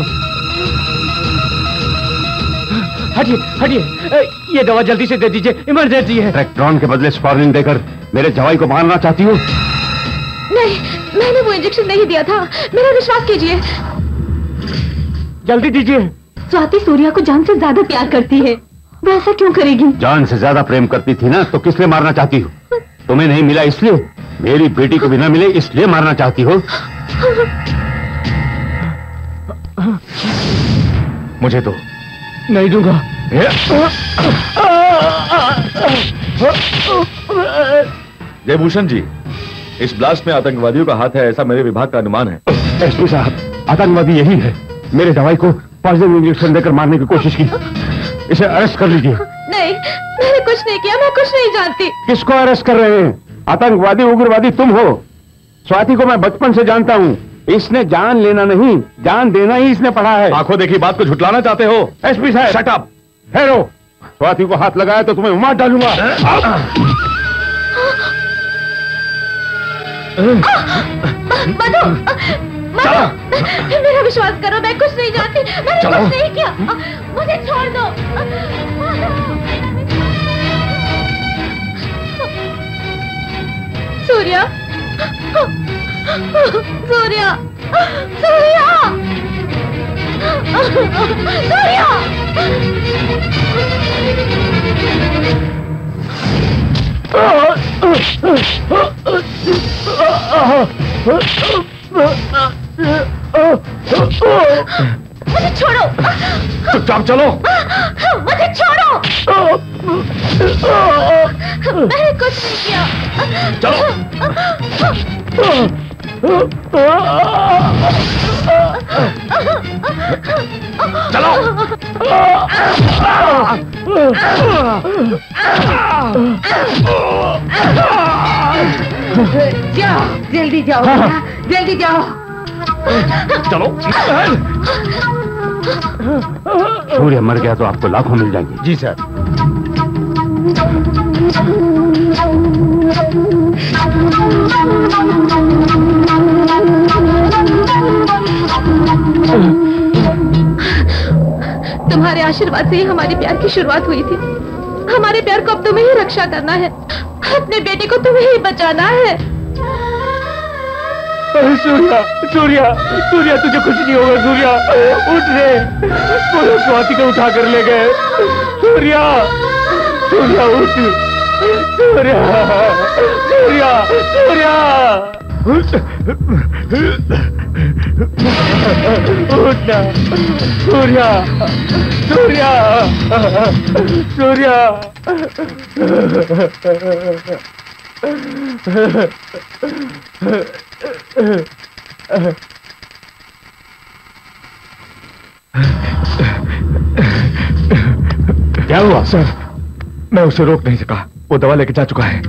हटिए हटिए, ये दवा जल्दी से दे दीजिए, इमरजेंसी है। टेकेट्रॉन के बदले स्कॉलिन देकर मेरे जवाई को मारना चाहती हो? नहीं, मैंने वो इंजेक्शन नहीं दिया था, मेरा विश्वास कीजिए। जल्दी दीजिए। स्वाति सूर्या को जान से ज्यादा प्यार करती है, वो ऐसा क्यों करेगी? जान से ज्यादा प्रेम करती थी ना, तो किस लिए मारना चाहती हो? तुम्हें नहीं मिला इसलिए? मेरी बेटी को भी ना मिले इसलिए मारना चाहती हो? मुझे तो नहीं दूंगा। जयभूषण जी, इस ब्लास्ट में आतंकवादियों का हाथ है ऐसा मेरे विभाग का अनुमान है। एसपी साहब, आतंकवादी यही है। मेरे दवाई को पॉइजन इंजेक्शन देकर मारने की कोशिश की। इसे अरेस्ट कर लीजिए। नहीं, मैंने कुछ नहीं किया, मैं कुछ नहीं जानती। किसको अरेस्ट कर रहे हैं? आतंकवादी उग्रवादी तुम हो। स्वाति को मैं बचपन से जानता हूँ। इसने जान लेना नहीं, जान देना ही इसने पढ़ा है। आंखों देखी बात को झुटलाना चाहते हो? एसपी साहब शट अप। ठहरो। स्वाति को हाथ लगाया तो तुम्हें मार डालूंगा। मधु, मधु, मेरा विश्वास करो, मैं कुछ नहीं जानती, मैंने कुछ नहीं किया। मुझे छोड़ दो। सूर्या, सूर्या, सूर्या, सूर्या। मुझे छोड़ो। चुपचाप चलो। मुझे छोड़ो। मैंने कुछ नहीं किया। चलो। चलो। जाओ, जल्दी जाओ, जल्दी जाओ। चलो। सूर्य मर गया तो आपको लाखों मिल जाएंगे। जी सर। तुम्हारे आशीर्वाद से ही हमारे प्यार की शुरुआत हुई थी। हमारे प्यार को अब तुम्हें ही रक्षा करना है। अपने बेटे को तुम्हें ही बचाना है। सूर्या, सूर्या, सूर्या, तुझे कुछ नहीं होगा। सूर्या, उठ रे। पुलिस स्वाति को उठा कर ले गए। सूर्या, सूर्या, उठ। सूर्या, सूर्या, सूर्या, उठना। सूर्या, सूर्या, सूर्या। क्या हुआ? सर, मैं उसे रोक नहीं सका। वो दवा लेके जा चुका है।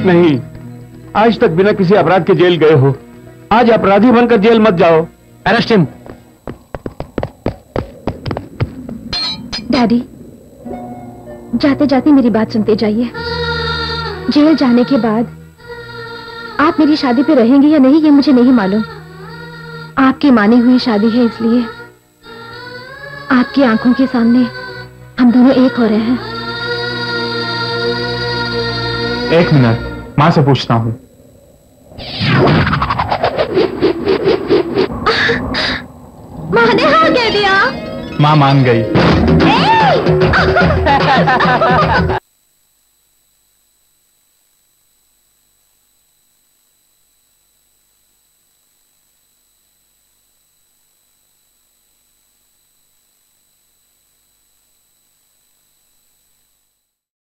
नहीं, आज तक बिना किसी अपराध के जेल गए हो, आज अपराधी बनकर जेल मत जाओ। Arrest him. डैडी, जाते जाते मेरी बात सुनते जाइए। जेल जाने के बाद आप मेरी शादी पे रहेंगे या नहीं ये मुझे नहीं मालूम। आपकी मानी हुई शादी है, इसलिए आपकी आंखों के सामने हम दोनों एक हो रहे हैं। एक मिनट, माँ से पूछता हूँ। माँ ने हाँ कह दिया। माँ मान गई।